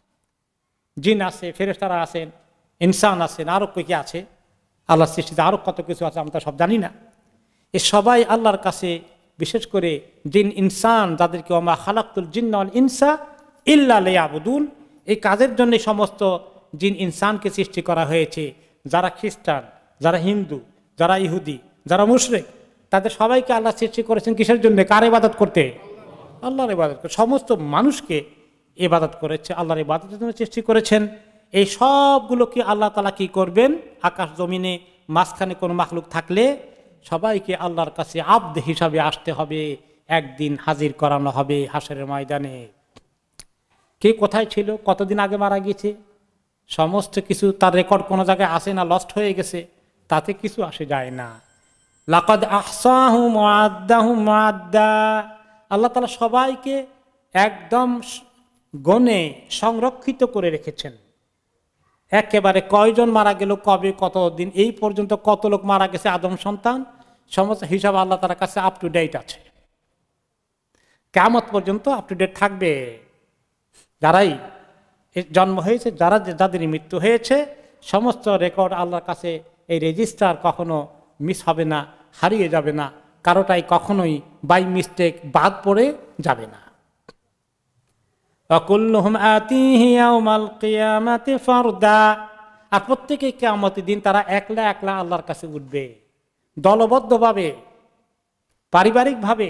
জিন আছে, ফেরেশতারা আছেন, ইনসান আছেন, আরো কি আছে, আল্লাহর সৃষ্টিতে আরো কত কিছু আছে আমরা সব জানি না। এ সবাই আল্লাহর কাছে, বিশেষ করে জিন ইনসান, যাদেরকে ওমা খালাকতুল জিন্না ওয়াল ইনসা ইল্লা লিয়াবুদুন, এই কাজের জন্য সমস্ত জিন ইনসানকে সৃষ্টি করা হয়েছে। যারা খ্রিস্টান, যারা হিন্দু, যারা ইহুদি, যারা মুশরিক, তাদের সবাইকে আল্লাহ সৃষ্টি করেছেন কিসের জন্য? কার ইবাদত করতে? আল্লাহর ইবাদত করতে। সমস্ত মানুষকে ইবাদত করেছে, আল্লাহর ইবাদতের জন্য সৃষ্টি করেছেন। এই সবগুলোকে আল্লাহ তাআলা কি করবেন? আকাশ জমিনে মাঝখানে কোনো মাখলুক থাকলে সবাইকে আল্লাহর কাছে আব্দ হিসাবে আসতে হবে, একদিন হাজির করানো হবে হাশরের ময়দানে। কে কোথায় ছিল, কতদিন আগে মারা গেছে, সমস্ত কিছু তার রেকর্ড কোনো জায়গায় আসে না, লস্ট হয়ে গেছে, তাতে কিছু আসে যায় না। লাকাদ আহসাহুম ওয়া আদ্দাহুম আদ্দা, আল্লাহ তাআলা সবাইকে একদম গণে সংরক্ষিত করে রেখেছেন। একেবারে কয়জন মারা গেল, কবে, কতদিন, এই পর্যন্ত কত লোক মারা গেছে আদম সন্তান, সমস্ত হিসাব আল্লাহ তাআলার কাছে আপ টু ডেট আছে। কিয়ামত পর্যন্ত আপ টু ডেট থাকবে। যারাই জন্ম হয়েছে, যাদের মৃত্যু হয়েছে, সমস্ত রেকর্ড আল্লাহর কাছে, এই রেজিস্টার কখনো মিস হবে না, হারিয়ে যাবে না, কারোটাই কখনোই বাই মিস্টেক বাদ পড়ে যাবে না। ওয়াকুল্লুহুম আতিহি ইয়াউমাল কিয়ামাতি ফারদা, আর প্রত্যেকে কিয়ামতের দিন তারা একলা একলা আল্লাহর কাছে উঠবে, দলবদ্ধভাবে, পারিবারিকভাবে,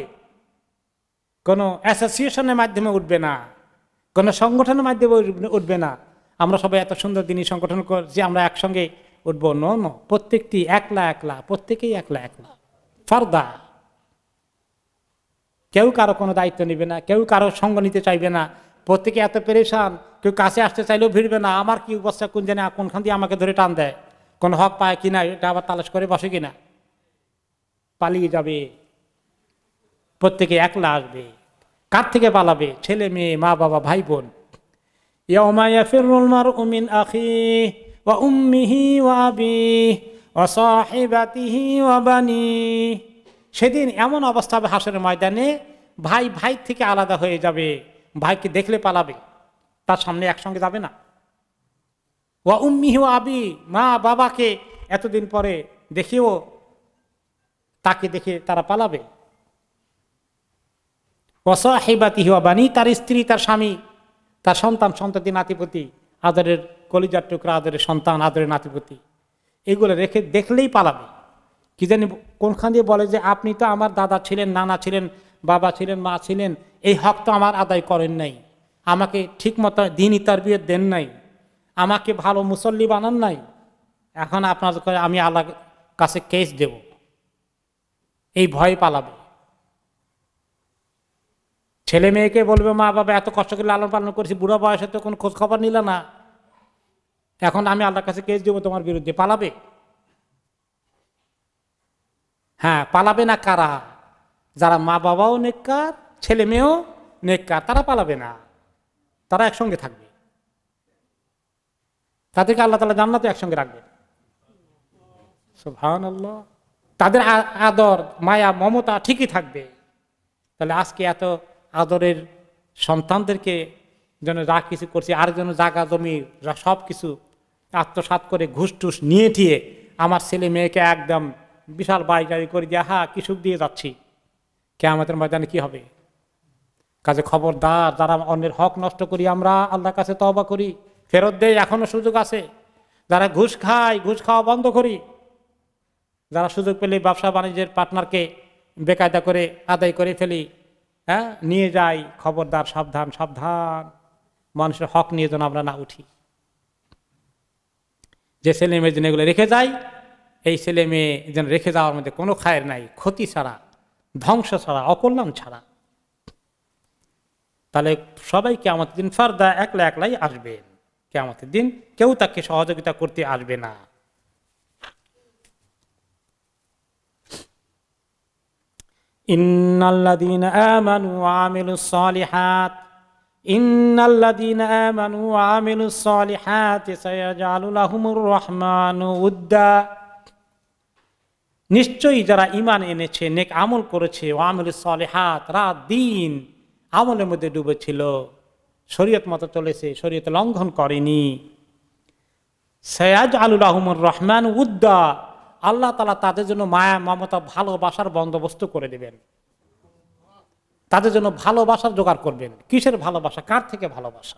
কোনো অ্যাসোসিয়েশনের মাধ্যমে উঠবে না, কোনো সংগঠনের মাধ্যমে উঠবে না। আমরা সবাই এত সুন্দর দিনই সংগঠন করছি, আমরা একসঙ্গে উঠবো, ন, প্রত্যেকটি একলা একলা, প্রত্যেকেই একলা একলা, ফারদা। কেউ কারো কোনো দায়িত্ব নেবে না, কেউ কারো সঙ্গ নিতে চাইবে না, প্রত্যেকে এত পেরেশান, কেউ কাছে আসতে চাইলেও ভিড়বে না। আমার কি অবস্থা, কোন জানে কোনখান দিয়ে আমাকে ধরে টান দেয়, কোন হক পায় কিনা, এটা আবার তালাশ করে বসে কিনা, পালিয়ে যাবে। প্রত্যেকে একলা আসবে। কার থেকে পালাবে? ছেলে মেয়ে, মা বাবা, ভাই বোন। ইয়াউমা ইয়াফিরুল মারউ মিন আখিহি ওয়া উম্মিহি ওয়া আবিহি ওয়া সাহিবাতিহি ওয়া বানিহি, সেদিন এমন অবস্থা হবে হাশরের ময়দানে, ভাই ভাই থেকে আলাদা হয়ে যাবে, ভাইকে দেখলে পালাবে, তার সামনে একসঙ্গে যাবে না। ওয়া উম্মিহি ওয়া আবি, মা বাবাকে এতদিন পরে দেখেও তাকে দেখে তারা পালাবে। ওয়া সাহিবাতিহি ওয়া বানি, তার স্ত্রী, তার স্বামী, তার সন্তান, সন্ততি, নাতিপতি, আদরের কলিজার টুকরা, আদরের সন্তান, আদরের নাতিপতি, এগুলো রেখে দেখলেই পালাবে। কি জানি কোনখান দিয়ে বলে যে আপনি তো আমার দাদা ছিলেন, নানা ছিলেন, বাবা ছিলেন, মা ছিলেন, এই হক তো আমার আদায় করেন নাই, আমাকে ঠিক মতো দ্বীনি তারবিয়ত দেন নাই, আমাকে ভালো মুসল্লি বানান নাই, এখন আপনার আমি আল্লাহর কাছে কেস দেব, এই ভয় পালাবে। ছেলে মেয়েকে বলবে মা বাবা এত কষ্ট করে লালন পালন করেছি, বুড়া বয়সে তো কোনো খোঁজ খবর নিল না, এখন আমি আল্লাহর কাছে কেস দেবো তোমার বিরুদ্ধে, পালাবে। হ্যাঁ, পালাবে না কারা? যারা মা বাবাও নেককার, ছেলে মেয়েও নেককার, তারা পালাবে না, তারা একসঙ্গে থাকবে, তাদেরকে আল্লাহ তাআলা জান্নাতে একসঙ্গে রাখবে। সুবহানাল্লাহ। তাদের আদর, মায়া, মমতা ঠিকই থাকবে। তাহলে আজকে এত আদরের সন্তানদেরকে যেন যা কিছু করছি, আর যেন জায়গা জমি সব কিছু আত্মসাৎ করে ঘুষ টুস নিয়ে ঠিয়ে আমার ছেলে মেয়েকে একদম বিশাল বাড়ি গাড়ি করে দিয়ে কি সুখ দিয়ে যাচ্ছি, কিয়ামতের ময়দানে কি হবে? কাজে খবরদার, যারা অন্যের হক নষ্ট করি আমরা, আল্লাহর কাছে তওবা করি, ফেরত দেই, এখনো সুযোগ আছে। যারা ঘুষ খায়, ঘুষ খাওয়া বন্ধ করি। যারা সুযোগ পেলে ব্যবসা বাণিজ্যের পার্টনারকে বেকায়দা করে আদায় করে ফেলি, হ্যাঁ, নিয়ে যাই, খবরদার, সাবধান সাবধান, মানুষের হক নিয়ে যেন আমরা না উঠি। যে ছেলে মেয়ে যেন এগুলো রেখে যাই, এই ছেলে মেয়ে যেন রেখে যাওয়ার মধ্যে কোনো খায়ের নাই, ক্ষতি ছাড়া, ধ্বংস ছাড়া, অকল্যাণ ছাড়া। তাহলে সবাই কিয়ামতের দিন ফারদা একলা একলাই আসবেন। কিয়ামতের দিন কেউ তাকে সহযোগিতা করতে আসবে না। ইন্নাল্লাযীনা আমানু ওয়া আমিলুস সালিহাত ইন্নাল্লাযীনা আমানু ওয়া আমিলুস সালিহাতি সায়াজআলু লাহুমুর রহমানু উদ্দা। নিশ্চয়ই যারা ঈমান এনেছে, নেক আমল করেছে, ওয়া আমিলুস সালিহাত, রাত দিন আমলের মধ্যে ডুবেছিল, শরীয়ত মতো চলেছে, শরীয়ত লঙ্ঘন করেনি, সায়াজআলু লাহুমুর রহমানু উদ্দা, আল্লাহ তাআলা তাদের জন্য মায়া মমতা ভালোবাসার বন্দোবস্ত করে দেবেন। তাদের জন্য ভালোবাসার জোগাড় করবেন। কিসের ভালোবাসা? কার থেকে ভালোবাসা?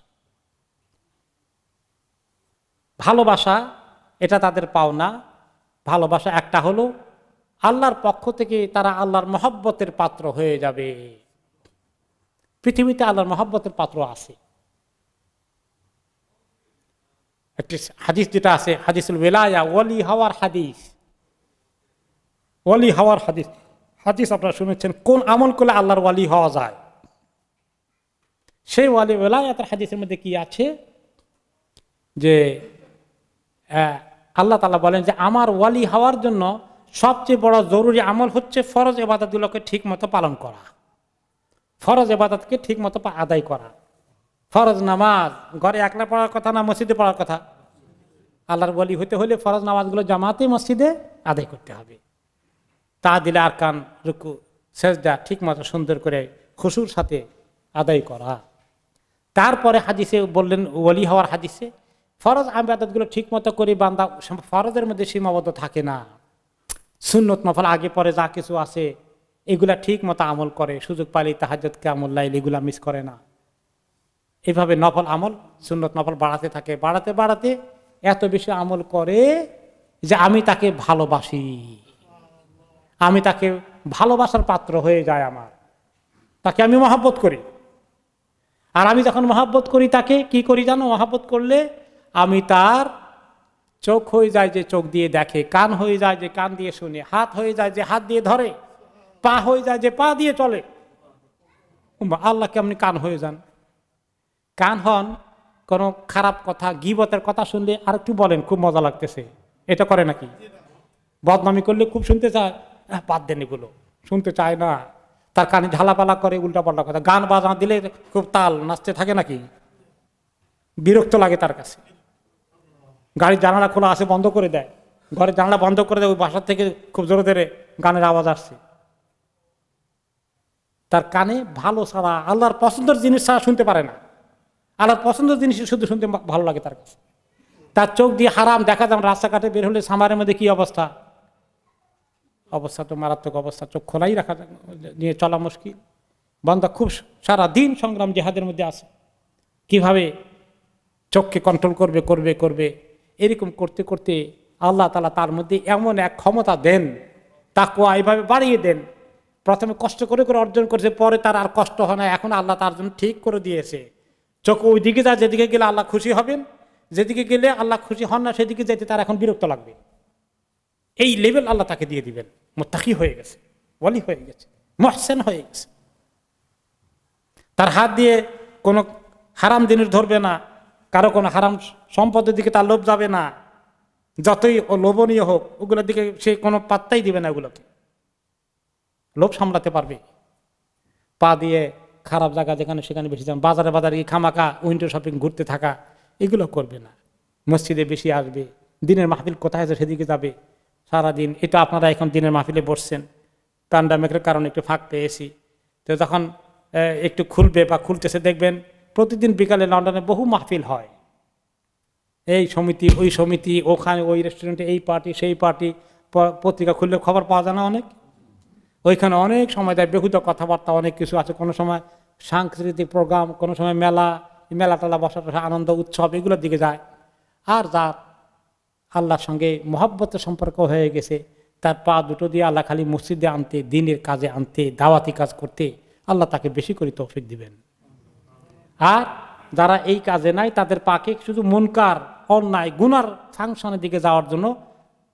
ভালোবাসা এটা তাদের পাওনা। ভালোবাসা একটা হলো আল্লাহর পক্ষ থেকে তারা আল্লাহর মহব্বতের পাত্র হয়ে যাবে। পৃথিবীতে আল্লাহর মহব্বতের পাত্র আছে। একটি হাদিস যেটা আছে, হাদিসুল ওয়ালায়া, ওয়ালি হওয়ার হাদিস, ওয়ালি হওয়ার হাদিস। হাদিস আপনারা শুনেছেন, কোন আমল করলে আল্লাহর ওয়ালি হওয়া যায়। সেই ওয়ালি ওয়ালায়াতের হাদিসের মধ্যে কি আছে যে আল্লাহ তাআলা বলেন যে আমার ওয়ালি হওয়ার জন্য সবচেয়ে বড় জরুরি আমল হচ্ছে ফরজ ইবাদতগুলোকে ঠিক মতো পালন করা, ফরজ ইবাদতকে ঠিক মতো আদায় করা। ফরজ নামাজ ঘরে একলা পড়ার কথা না মসজিদে পড়ার কথা? আল্লাহর ওয়ালি হতে হলে ফরজ নামাজগুলো জামাতে মসজিদে আদায় করতে হবে। তা দিলে আরকান, রুকু, সেজদা ঠিক মতো সুন্দর করে খুশুর সাথে আদায় করা। তারপরে হাদিসে বললেন, ওয়ালি হওয়ার হাদিসে ফরজ ইবাদতগুলো ঠিক মতো করে বান্দা ফরজের মধ্যে সীমাবদ্ধ থাকে না, সুন্নত নফল আগে পরে যা কিছু আছে এগুলা ঠিক মতো আমল করে, সুযোগ পাইলে তাহাজ্জুদ কিয়ামুল লাইল এগুলা মিস করে না। এইভাবে নফল আমল, সুন্নত নফল বাড়াতে থাকে, বাড়াতে বাড়াতে এত বেশি আমল করে যে আমি তাকে ভালোবাসি, আমি তাকে ভালোবাসার পাত্র হয়ে যায়, আমার তাকে আমি মহব্বত করি। আর আমি যখন মহব্বত করি তাকে কি করি জানো? মহব্বত করলে আমি তার চোখ হয়ে যায় যে চোখ দিয়ে দেখে, কান হয়ে যায় যে কান দিয়ে শুনে, হাত হয়ে যায় যে হাত দিয়ে ধরে, পা হয়ে যায় যে পা দিয়ে চলে। আল্লাহকে আপনি কান হয়ে যান। কান হন কোনো খারাপ কথা, গীবতের কথা শুনলে আর একটু বলেন খুব মজা লাগতেছে, এটা করে নাকি? বদনামি করলে খুব শুনতে চায়, বাদ দেন এগুলো, শুনতে চায় না। তার কানে ঝালাপালা করে উল্টা পাল্টা কথা। গান বাজনা দিলে খুব তাল নাচতে থাকে নাকি? বিরক্ত লাগে তার কাছে। গাড়ির জানালা খোলা আছে বন্ধ করে দেয়, ঘরের জানালা বন্ধ করে দেয়, ওই বাসার থেকে খুব জোরে জোরে গানের আওয়াজ আসছে। তার কানে ভালো ছাড়া, আল্লাহর পছন্দের জিনিস ছাড়া শুনতে পারে না। আল্লাহর পছন্দের জিনিস শুধু শুনতে ভালো লাগে তার কাছে। তার চোখ দিয়ে হারাম দেখা যায়, রাস্তাঘাটে বের হলে সামারের মধ্যে কি অবস্থা, অবস্থা তো মারাত্মক অবস্থা। চোখ খোলাই রাখা নিয়ে চলা মুশকিল। বান্দা খুব সারা দিন সংগ্রাম জিহাদের মধ্যে আছে, কিভাবে চোখকে কন্ট্রোল করবে করবে করবে। এরকম করতে করতে আল্লাহ তাআলা তার মধ্যে এমন এক ক্ষমতা দেন, তাকওয়া এইভাবে বাড়িয়ে দেন। প্রথমে কষ্ট করে করে অর্জন করেছে, পরে তার আর কষ্ট হয় না। এখন আল্লাহ তার জন্য ঠিক করে দিয়েছে, চোখ ওই দিকে যায় যেদিকে গেলে আল্লাহ খুশি হবেন, যেদিকে গেলে আল্লাহ খুশি হন না সেদিকে যেতে তার এখন বিরক্ত লাগবে। এই লেভেল আল্লাহ তাকে দিয়ে দিবেন। মুত্তাকি হয়ে গেছে, ওয়ালি হয়ে গেছে, মুহসিন হয়ে গেছে। তার হাত দিয়ে কোনো হারাম জিনিস ধরবে না, কারো কোনো হারাম সম্পদের দিকে তার লোভ যাবে না, যতই লোভনীয় হোক ওগুলোর দিকে সে কোনো পাত্তাই দিবে না। ওগুলোকে লোভ সামলাতে পারবে। পা দিয়ে খারাপ জায়গা যেখানে সেখানে বেশি যান, বাজারে বাজারে গিয়ে খামাকা উইন্ডো শপিং ঘুরতে থাকা এগুলো করবে না। মসজিদে বেশি আসবে, দিনের মাহফিল কোথায় আছে সেদিকে যাবে সারাদিন। এটা আপনারা এখন দিনের মাহফিলে বসছেন, প্যান্ডামিকের কারণে একটু ফাঁক পেয়েছি, তো যখন একটু খুলবে বা খুলতেছে দেখবেন প্রতিদিন বিকালে লন্ডনে বহু মাহফিল হয়। এই সমিতি ওই সমিতি, ওখানে ওই রেস্টুরেন্টে এই পার্টি সেই পার্টি, পত্রিকা খুললে খবর পাওয়া যায় না অনেক। ওইখানে অনেক সময় দেয় বেহুদা কথাবার্তা, অনেক কিছু আছে। কোনো সময় সাংস্কৃতিক প্রোগ্রাম, কোনো সময় মেলা, মেলা টেলা বসা আনন্দ উৎসব এগুলোর দিকে যায়। আর যার আল্লাহর সঙ্গে মহব্বতের সম্পর্ক হয়ে গেছে, তার পা দুটো দিয়ে আল্লাহ খালি মসজিদে আনতে, দিনের কাজে আনতে, দাওয়াতি কাজ করতে আল্লাহ তাকে বেশি করে তৌফিক দিবেন। আর যারা এই কাজে নাই তাদের পাকে শুধু মুনকার, অন্যায়, গুনার ফাংশনের দিকে যাওয়ার জন্য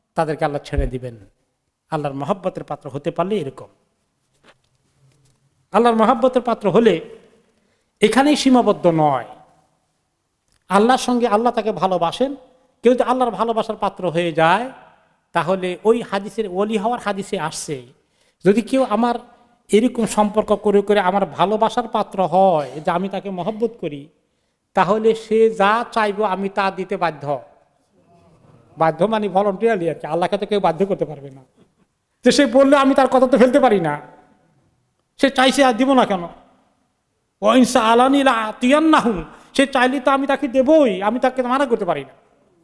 তাদেরকে আল্লাহ ছেড়ে দিবেন। আল্লাহর মহব্বতের পাত্র হতে পারলে এরকম। আল্লাহর মহব্বতের পাত্র হলে এখানেই সীমাবদ্ধ নয়। আল্লাহর সঙ্গে আল্লাহ তাকে ভালোবাসেন, কেউ যদি আল্লাহর ভালোবাসার পাত্র হয়ে যায়, তাহলে ওই হাদিসের ওলি হওয়ার হাদিসে আসছে, যদি কেউ আমার এরকম সম্পর্ক করে করে আমার ভালোবাসার পাত্র হয়, যে আমি তাকে মহব্বত করি, তাহলে সে যা চাইবো আমি তা দিতে বাধ্য। বাধ্য মানে ভলান্টিয়ারলি আর কি, আল্লাহকে তো কেউ বাধ্য করতে পারবে না। যে সে বললে আমি তার কথা তো ফেলতে পারি না, সে চাইছে আর দিব না কেন? ওইসা আলানিলা তিয়ান না হুম, সে চাইলে তো আমি তাকে দেবই, আমি তাকে মানা করতে পারি না।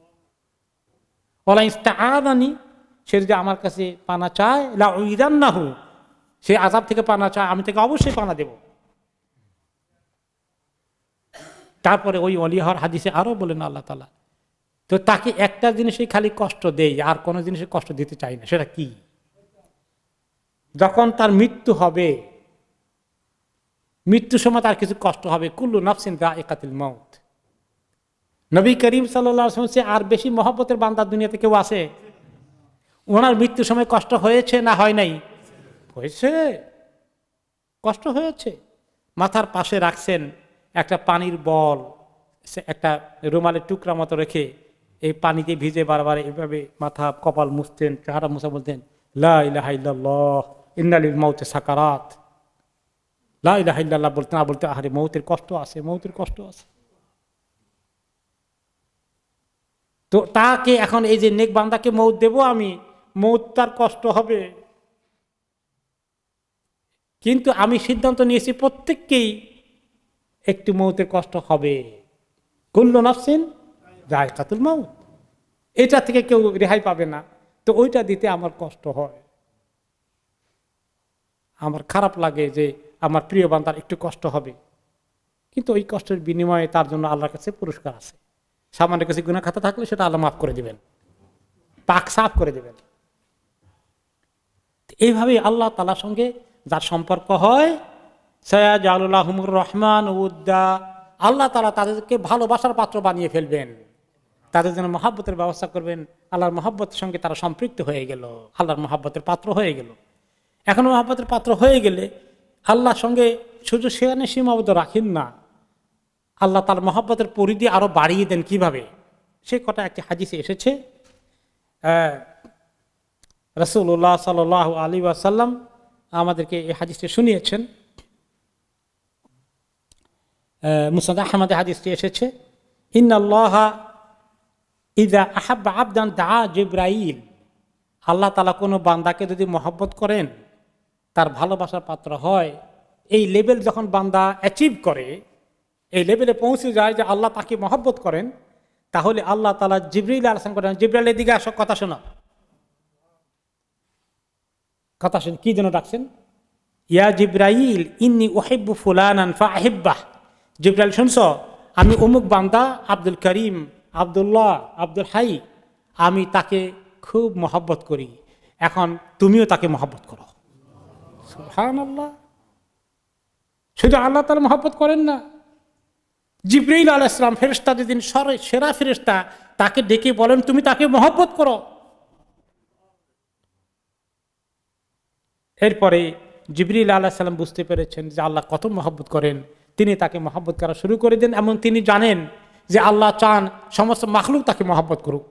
আদানি, সে যদি আমার কাছে পানা চায়, লাউইদান না হু, সে আযাব থেকে পানা চায়, আমি তাকে অবশ্যই পানা দেব। তারপরে ওই ওলি হওয়ার হাদিসে আরো বলেন আল্লাহ তাআলা, তো তাকে একটা জিনিসই খালি কষ্ট দেই, আর কোনো জিনিসে কষ্ট দিতে চাই না। সেটা কি? যখন তার মৃত্যু হবে, মৃত্যুর সময় তার কিছু কষ্ট হবে, কুল্লু নাফসিন যায়িকাতুল মাউত। নবী করিম সাল্লাল্লাহু আলাইহি ওয়াসাল্লাম আর বেশি মহব্বতের বান্দা দুনিয়াতে কেউ আছে? ওনার মৃত্যুর সময় কষ্ট হয়েছে না হয় নাই? হয়েছে, কষ্ট হয়েছে। মাথার পাশে রাখছেন একটা পানির বল, একটা রুমালের টুকরা মতো রেখে এই পানিতে ভিজে বারবার এইভাবে মাথা কপাল মুছতেন, চেহারা মুছা, বলতেন লা ইলাহা ইল্লাল্লাহ ইন্না লিল মাউতি সাকারাত। লা ইলাহা ইল্লাল্লাহ বলতে না বলতে আহারে মৌতের কষ্ট আছে, মৌতের কষ্ট আছে। তো তাকে এখন এই যে নেক বান্দাকে মৌত দেব আমি, মৌত তার কষ্ট হবে, কিন্তু আমি সিদ্ধান্ত নিয়েছি প্রত্যেককেই একটু মৌতের কষ্ট হবে। কুল্লু নাফসিন যায়িকাতুল মাউত, এটা থেকে কেউ রেহাই পাবে না। তো ওইটা দিতে আমার কষ্ট হয়, আমার খারাপ লাগে যে আমার প্রিয় বান্দার একটু কষ্ট হবে, কিন্তু ওই কষ্টের বিনিময়ে তার জন্য আল্লাহর কাছে পুরস্কার আছে। সামান্য কাছে গুনাহ খাতা থাকলে সেটা আল্লাহ মাফ করে দিবেন, পাক সাফ করে দিবেন। এইভাবে আল্লাহ তাআলার সঙ্গে যার সম্পর্ক হয়, সায়াজালুল্লাহুমুর রহমান উদ্দা, আল্লাহ তাআলা তাদেরকে ভালোবাসার পাত্র বানিয়ে ফেলবেন, তাদের জন্য মহব্বতের ব্যবস্থা করবেন। আল্লাহর মহব্বতের সঙ্গে তারা সম্পৃক্ত হয়ে গেল, আল্লাহর মহব্বতের পাত্র হয়ে গেল। এখন মহব্বতের পাত্র হয়ে গেলে আল্লাহর সঙ্গে শুধু সেখানে সীমাবদ্ধ রাখেন না, আল্লাহ তার মহব্বতের পরিধি আরো বাড়িয়ে দেন। কিভাবে? সে কথা একটি হাদিসে এসেছে। রাসূলুল্লাহ সাল্লাল্লাহু আলাইহি ওয়াসাল্লাম আমাদেরকে এই হাদিসটি শুনিয়েছেন। মুসনাদ আহমদে হাদিসটি এসেছে, ইন্নাল্লাহা ইযা আহাব্বা আবদান দাআ জিবরাইল, আল্লাহ তাআলা কোনো বান্দাকে যদি মহব্বত করেন, তার ভালোবাসার পাত্র হয়, এই লেভেল যখন বান্দা অ্যাচিভ করে, এই লেভেলে পৌঁছে যায় যে আল্লাহ তাকে মহব্বত করেন, তাহলে আল্লাহ তাআলা জিবরাইল আলাইহিস সালাম করেন, জিবরাইলের দিকে আসো, কথা শোনো, কথা শুন। কি যেন ডাকছেন? ইয়া জিবরাইল ইন্নী উহিব্বু ফুলানান ফাআহিব্বাহ। জিবরাইল শুনছো, আমি অমুক বান্দা আব্দুল করিম, আব্দুল্লাহ, আব্দুল হাই, আমি তাকে খুব মহব্বত করি, এখন তুমিও তাকে মহব্বত করো। সুবহানাল্লাহ। শুধু আল্লাহ তাআলা মহব্বত করেন না, জিবরাইল আলাইহিস সালাম ফেরেশতা, যেদিন সেরা ফেরেশতা, তাকে ডেকে বলেন তুমি তাকে মহব্বত করো। এরপরে জিবরিল আলাইহিস সালাম বুঝতে পেরেছেন যে আল্লাহ কত মহব্বত করেন, তিনি তাকে মহব্বত করা শুরু করে দেন। এমন তিনি জানেন যে আল্লাহ চান সমস্ত মাখলুক তাকে মহব্বত করুক।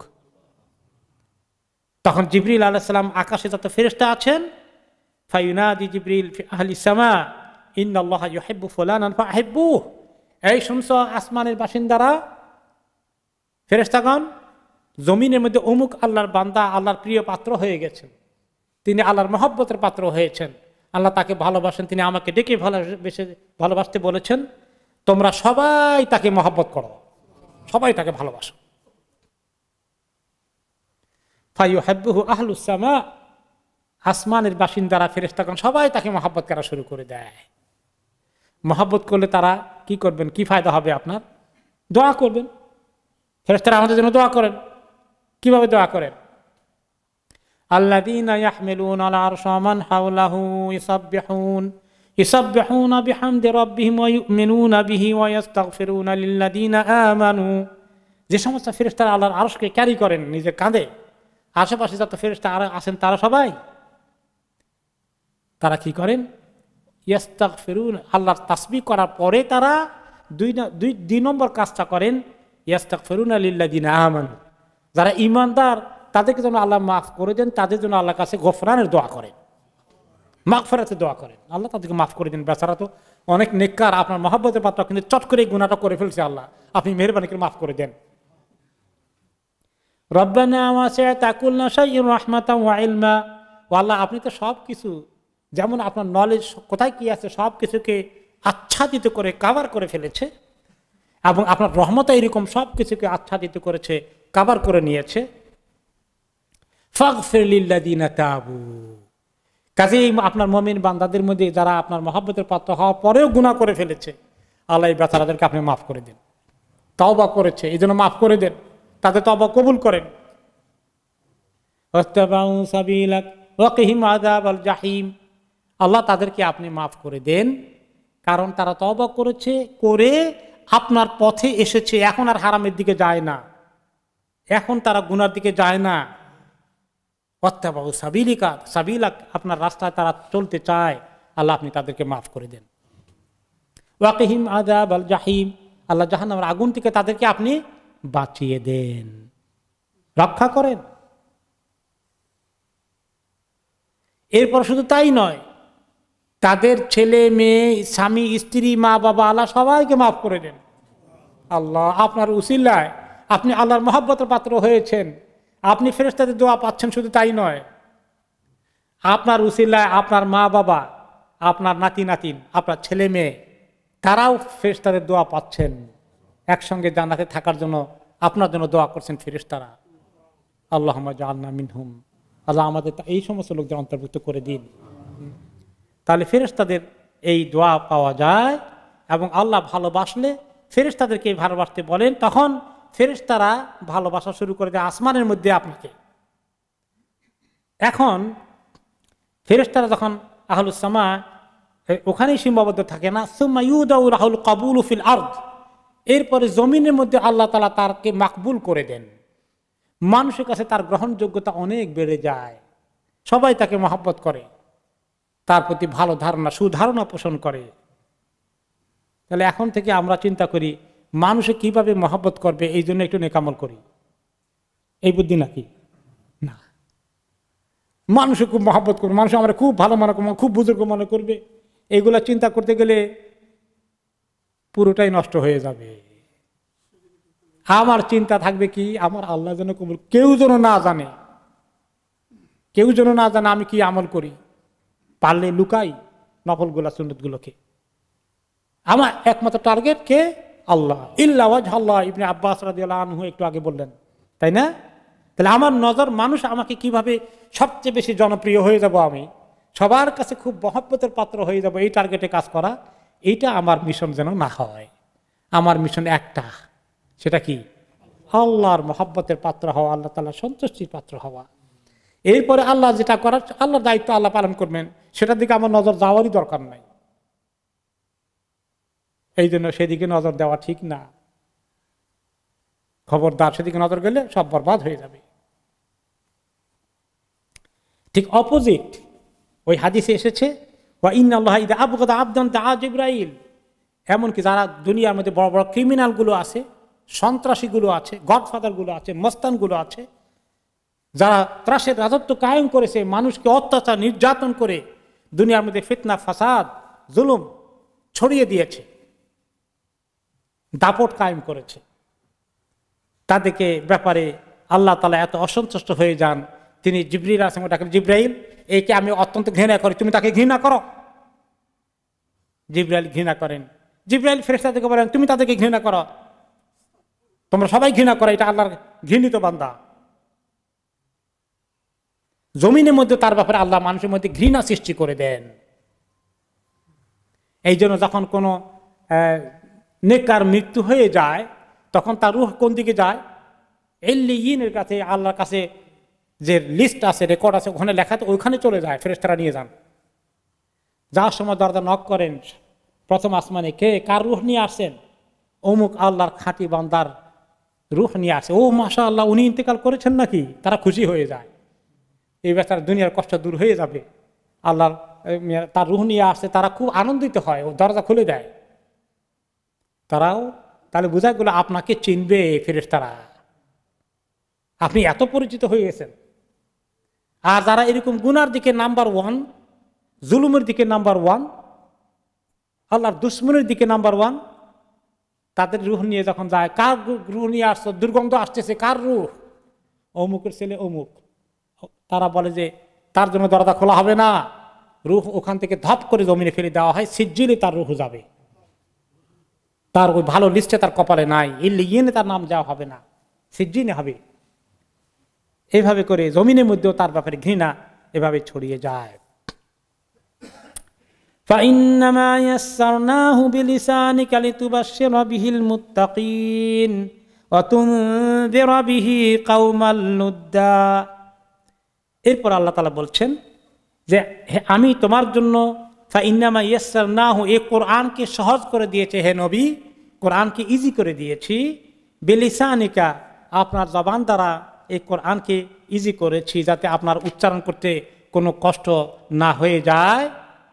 তখন জিবরিল আলাইহিস সালাম আকাশে যত ফেরেশতা আছেন, ফায়ুনাদি জিবরিল ফি আহলি সামা ইন্নাল্লাহা ইউহিব্বু ফুলানান ফাআহিব্বুহ। এই শুনছো আসমানের বাসিন্দারা, ফেরেশতাগণ, জমিনের মধ্যে অমুক আল্লাহর বান্দা আল্লাহর প্রিয় পাত্র হয়ে গেছেন, তিনি আল্লাহর মহব্বতের পাত্র হয়েছেন, আল্লাহ তাকে ভালোবাসেন, তিনি আমাকে ডেকে ভালোবাসতে বলেছেন, তোমরা সবাই তাকে মহব্বত করো, সবাই তাকে ভালোবাসো। ফায়ুহিব্বুহু আহলুস সামা, আসমানের বাসিন্দারা, ফেরেশতাগণ সবাই তাকে মহব্বত করা শুরু করে দেয়। মহব্বত করলে তারা কি করবেন? কি ফায়দা হবে আপনার? দোয়া করবেন। ফেরেশতারা আমাদের জন্য দোয়া করেন। কিভাবে দোয়া করেন? আল্লাযীনা ইয়াহমিলুনাল আরশা ওয়া মান হাওলাহু ইউসাব্বিহুনা বিহামদি রাব্বিহিম ওয়া ইউমিনুনা বিহি ওয়া ইস্তাগফিরুনা লিল্লাযীনা আমানু। যে সমস্ত ফেরেশতারা আল্লাহর আরশকে ক্যারি করেন নিজের কাঁধে, আশেপাশে যত ফেরেশতা আছেন তারা সবাই তারা কি করেন, ইস্তাগফিরুন, আল্লাহর তাসবিহ করার পরে তারা দুই নম্বর কাজটা করেন, ইস্তাগফিরুনা লিল্লাযিনা আমানু, যারা ঈমানদার তাদেরকে যেন আল্লাহ মাফ করে দেন, তাদের জন্য আল্লাহর কাছে গফরানের দোয়া করেন, মাগফিরাতের দোয়া করেন, আল্লাহ তাদেরকে মাফ করে দেন। বেচারা তো অনেক নেককার, আপনার মহব্বতের পাত্র, কিন্তু চট করে গুনাহটা করে ফেলছে, আল্লাহ আপনি মেহেরবানি করে মাফ করে দেন। রব্বানা ওয়াসি'তা কুল্লা শাইইন রাহমাতাও ওয়া ইলমা, ও আল্লাহ আপনি তো সব কিছু, যেমন আপনার নলেজ কোথায় কি আছে সব কিছুকে আচ্ছাদিত করে কাভার করে ফেলেছে, এবং আপনার রহমত এরকম সব কিছুকে আচ্ছাদিত করেছে, কাভার করে নিয়েছে। ফাগফির লিল্লাযিনা তাবু, কাজেই আপনার মুমিন বান্দাদের মধ্যে যারা আপনার মহব্বতের পাত্র হওয়ার পরেও গুনাহ করে ফেলেছে, আল্লাহ এই বেচারাদেরকে আপনি মাফ করে দেন। তওবা করেছে এই জন্য মাফ করে দেন, তাদের তওবা কবুল করেন। ওয়াত্তাবাউ সাবিলাক ওয়াকিহিম আযাবাল জাহিম, আল্লাহ তাদেরকে আপনি মাফ করে দেন, কারণ তারা তওবা করেছে, করে আপনার পথে এসেছে, এখন আর হারামের দিকে যায় না, এখন তারা গুনার দিকে যায় না। ওয়াত্তাবাউ সাবিলাক, আপনার রাস্তায় তারা চলতে চায়, আল্লাহ আপনি তাদেরকে মাফ করে দেন। ওয়াকিহিম আযাবাল জাহিম, আল্লাহ জাহান্নামের আগুন থেকে তাদেরকে আপনি বাঁচিয়ে দেন, রক্ষা করেন। এরপর শুধু তাই নয়, তাদের ছেলে মেয়ে স্বামী স্ত্রী মা বাবা আল্লাহ সবাইকে মাফ করে দেন। আল্লাহ আপনার উসিলায় আপনি আল্লাহর মহব্বতের পাত্র হয়েছেন, আপনি ফেরেশতাদের দোয়া পাচ্ছেন, শুধু তাই নয়, আপনার উসিলায় আপনার মা বাবা, আপনার নাতি নাতিন, আপনার ছেলে মেয়ে, তারাও ফেরেশতাদের দোয়া পাচ্ছেন, একসঙ্গে জান্নাতে থাকার জন্য আপনার জন্য দোয়া করছেন ফেরেশতারা। আল্লাহুম্মা জাআলনা মিনহুম, আল্লাহ আমাদের এই সমস্ত লোকদের অন্তর্ভুক্ত করে দিন। তাহলে ফেরেশতাদের এই দোয়া পাওয়া যায়, এবং আল্লাহ ভালোবাসলে ফেরেশতাদেরকে ভালোবাসতে বলেন, তখন ফেরেশতারা ভালোবাসা শুরু করে দেয় আসমানের মধ্যে আপনাকে। এখন ফেরেশতারা যখন আহলুস সামা ওখানেই সীমাবদ্ধ থাকে না, সুম্মা ইউদাউ লাহুল কাবুলু ফিল আরদ, এরপরে জমিনের মধ্যে আল্লাহ তাআলা তারকে মাকবুল করে দেন, মানুষের কাছে তার গ্রহণযোগ্যতা অনেক বেড়ে যায়, সবাই তাকে মহব্বত করে, তার প্রতি ভালো ধারণা সুধারণা পোষণ করে। তাহলে এখন থেকে আমরা চিন্তা করি মানুষে কিভাবে মহব্বত করবে, এই জন্য একটু নেকামল করি, এই বুদ্ধি নাকি? না, মানুষে খুব মহব্বত করবে, মানুষ আমরা খুব ভালো মনে করবো, খুব বুজুর্গ মনে করবে, এইগুলা চিন্তা করতে গেলে পুরোটাই নষ্ট হয়ে যাবে। আমার চিন্তা থাকবে কি, আমার আল্লাহ যেন কবুল, কেউ যেন না জানে, কেউ যেন না জানে আমি কি আমল করি, পারলে লুকাই নফলগুলা সুন্নতগুলোকে। আমার একমাত্র টার্গেট কে? আল্লাহ। ইল্লা ওয়াজহাল্লাহ, ইবনে আব্বাস রাদিয়াল্লাহু আনহু একটু আগে বললেন, তাই না? তাহলে আমার নজর মানুষ আমাকে কিভাবে সবচেয়ে বেশি জনপ্রিয় হয়ে যাব, আমি সবার কাছে খুব মহব্বতের পাত্র হয়ে যাব, এই টার্গেটে কাজ করা, এইটা আমার মিশন যেন না হয়। আমার মিশন একটা, সেটা কি? আল্লাহর মহব্বতের পাত্র হওয়া, আল্লাহ তাআলার সন্তুষ্টির পাত্র হওয়া। এরপরে আল্লাহ যেটা করার, আল্লাহর দায়িত্ব আল্লাহ পালন করবেন, সেটার দিকে আমার নজর যাওয়ারই দরকার নাই। এই জন্য সেদিকে নজর দেওয়া ঠিক না, খবরদার, সেদিকে নজর গেলে সব বরবাদ হয়ে যাবে। ঠিক অপোজিট ওই হাদিসে এসেছে, ওয়া ইন্নাল্লাহা ইযা আবগাদা আবদান দাআ জিবরাইল, এমনকি যারা দুনিয়ার মধ্যে বড় বড় ক্রিমিনালগুলো আছে, সন্ত্রাসীগুলো আছে, গডফাদারগুলো আছে, মস্তানগুলো আছে, যারা ত্রাসের রাজত্ব কায়েম করেছে, মানুষকে অত্যাচার নির্যাতন করে দুনিয়ার মধ্যে ফিতনা ফাসাদ জুলুম ছড়িয়ে দিয়েছে, দাপট কায়েম করেছে, তাদেরকে ব্যাপারে আল্লাহ তাআলা এত অসন্তুষ্ট হয়ে যান, তিনি জিবরিল আলাইহিস সালাম ডাকেন, জিবরাইল একে আমি অত্যন্ত ঘৃণা করি, তুমি তাকে ঘৃণা করো। জিবরাইল ঘৃণা করেন, জিবরাইল ফেরেশতাদেরকে বলেন তুমি তাদেরকে ঘৃণা করো, তোমরা সবাই ঘৃণা করো, এটা আল্লাহর ঘৃণিত বান্দা। জমিনের মধ্যে তার ব্যাপারে আল্লাহ মানুষের মধ্যে ঘৃণা সৃষ্টি করে দেন। এই জন্য যখন কোনো নেককার মৃত্যু হয়ে যায়, তখন তার রূহ কোন দিকে যায়? ইল্লিয়িনের কাছে, আল্লাহর কাছে যে লিস্ট আছে, রেকর্ড আছে, ওখানে লেখা, তো ওইখানে চলে যায়, ফেরেশতারা নিয়ে যান। যাওয়ার সময় দরজা নক করেন প্রথম আসমানে, কে কার রূহ নিয়ে আসছেন? অমুক আল্লাহর খাঁটি বান্দার রূহ নিয়ে আসে, ও মাশাআল্লাহ উনি ইন্তেকাল করেছেন নাকি, তারা খুশি হয়ে যায়, এই বেচারা দুনিয়ার কষ্ট দূর হয়ে যাবে, আল্লাহ তার রূহ নিয়ে আসে, তারা খুব আনন্দিত হয়, ও দরজা খুলে দেয়। তারাও তাহলে বোঝা গেল আপনাকে চিনবে ফেরেশতারা, আপনি এত পরিচিত হয়ে গেছেন। আর যারা এরকম গুনার দিকে নাম্বার 1, জুলুমের দিকে নাম্বার 1, আল্লাহর দুশ্মনের দিকে নাম্বার 1, তাদের রূহ নিয়ে যখন যায়, কার রূহ নিয়ে আসছে, দুর্গন্ধ আসতেছে, কার রূহ, অমুকের ছেলে অমুক, তারা বলে যে তার জন্য দরজা খোলা হবে না, রূহ ওখান থেকে ধপ করে জমিনে ফেলে দেওয়া হয়, সিজ্জিলে তার রূহ যাবে, তার ওই ভালো লিস্টে তার কপালে নাই, ইল্লিয়িনে তার নাম যাওয়া হবে না, সিজ্জিনে হবে। এইভাবে করে জমিনের মধ্যেও তার ব্যাপারে ঘৃণা এভাবে ছড়িয়ে যায়। فَإِنَّمَا يَسَّرْنَاهُ بِلِسَانِكَ لِتُبَشِّرَ بِهِ الْمُتَّقِينَ وَتُنذِرَ بِهِ قَوْمًا لُدًّا। এরপর আল্লাহ তাআলা বলছেন যে আমি তোমার জন্য فَإِنَّمَا يَسَّرْنَاهُ, এই কোরআনকে সহজ করে দিয়েছে হে নবী, কোরআনকে ইজি করে দিয়েছি, বিলিসানিকা, আপনার জবান দ্বারা এই কোরআনকে ইজি করেছি, যাতে আপনার উচ্চারণ করতে কোনো কষ্ট না হয়ে যায়।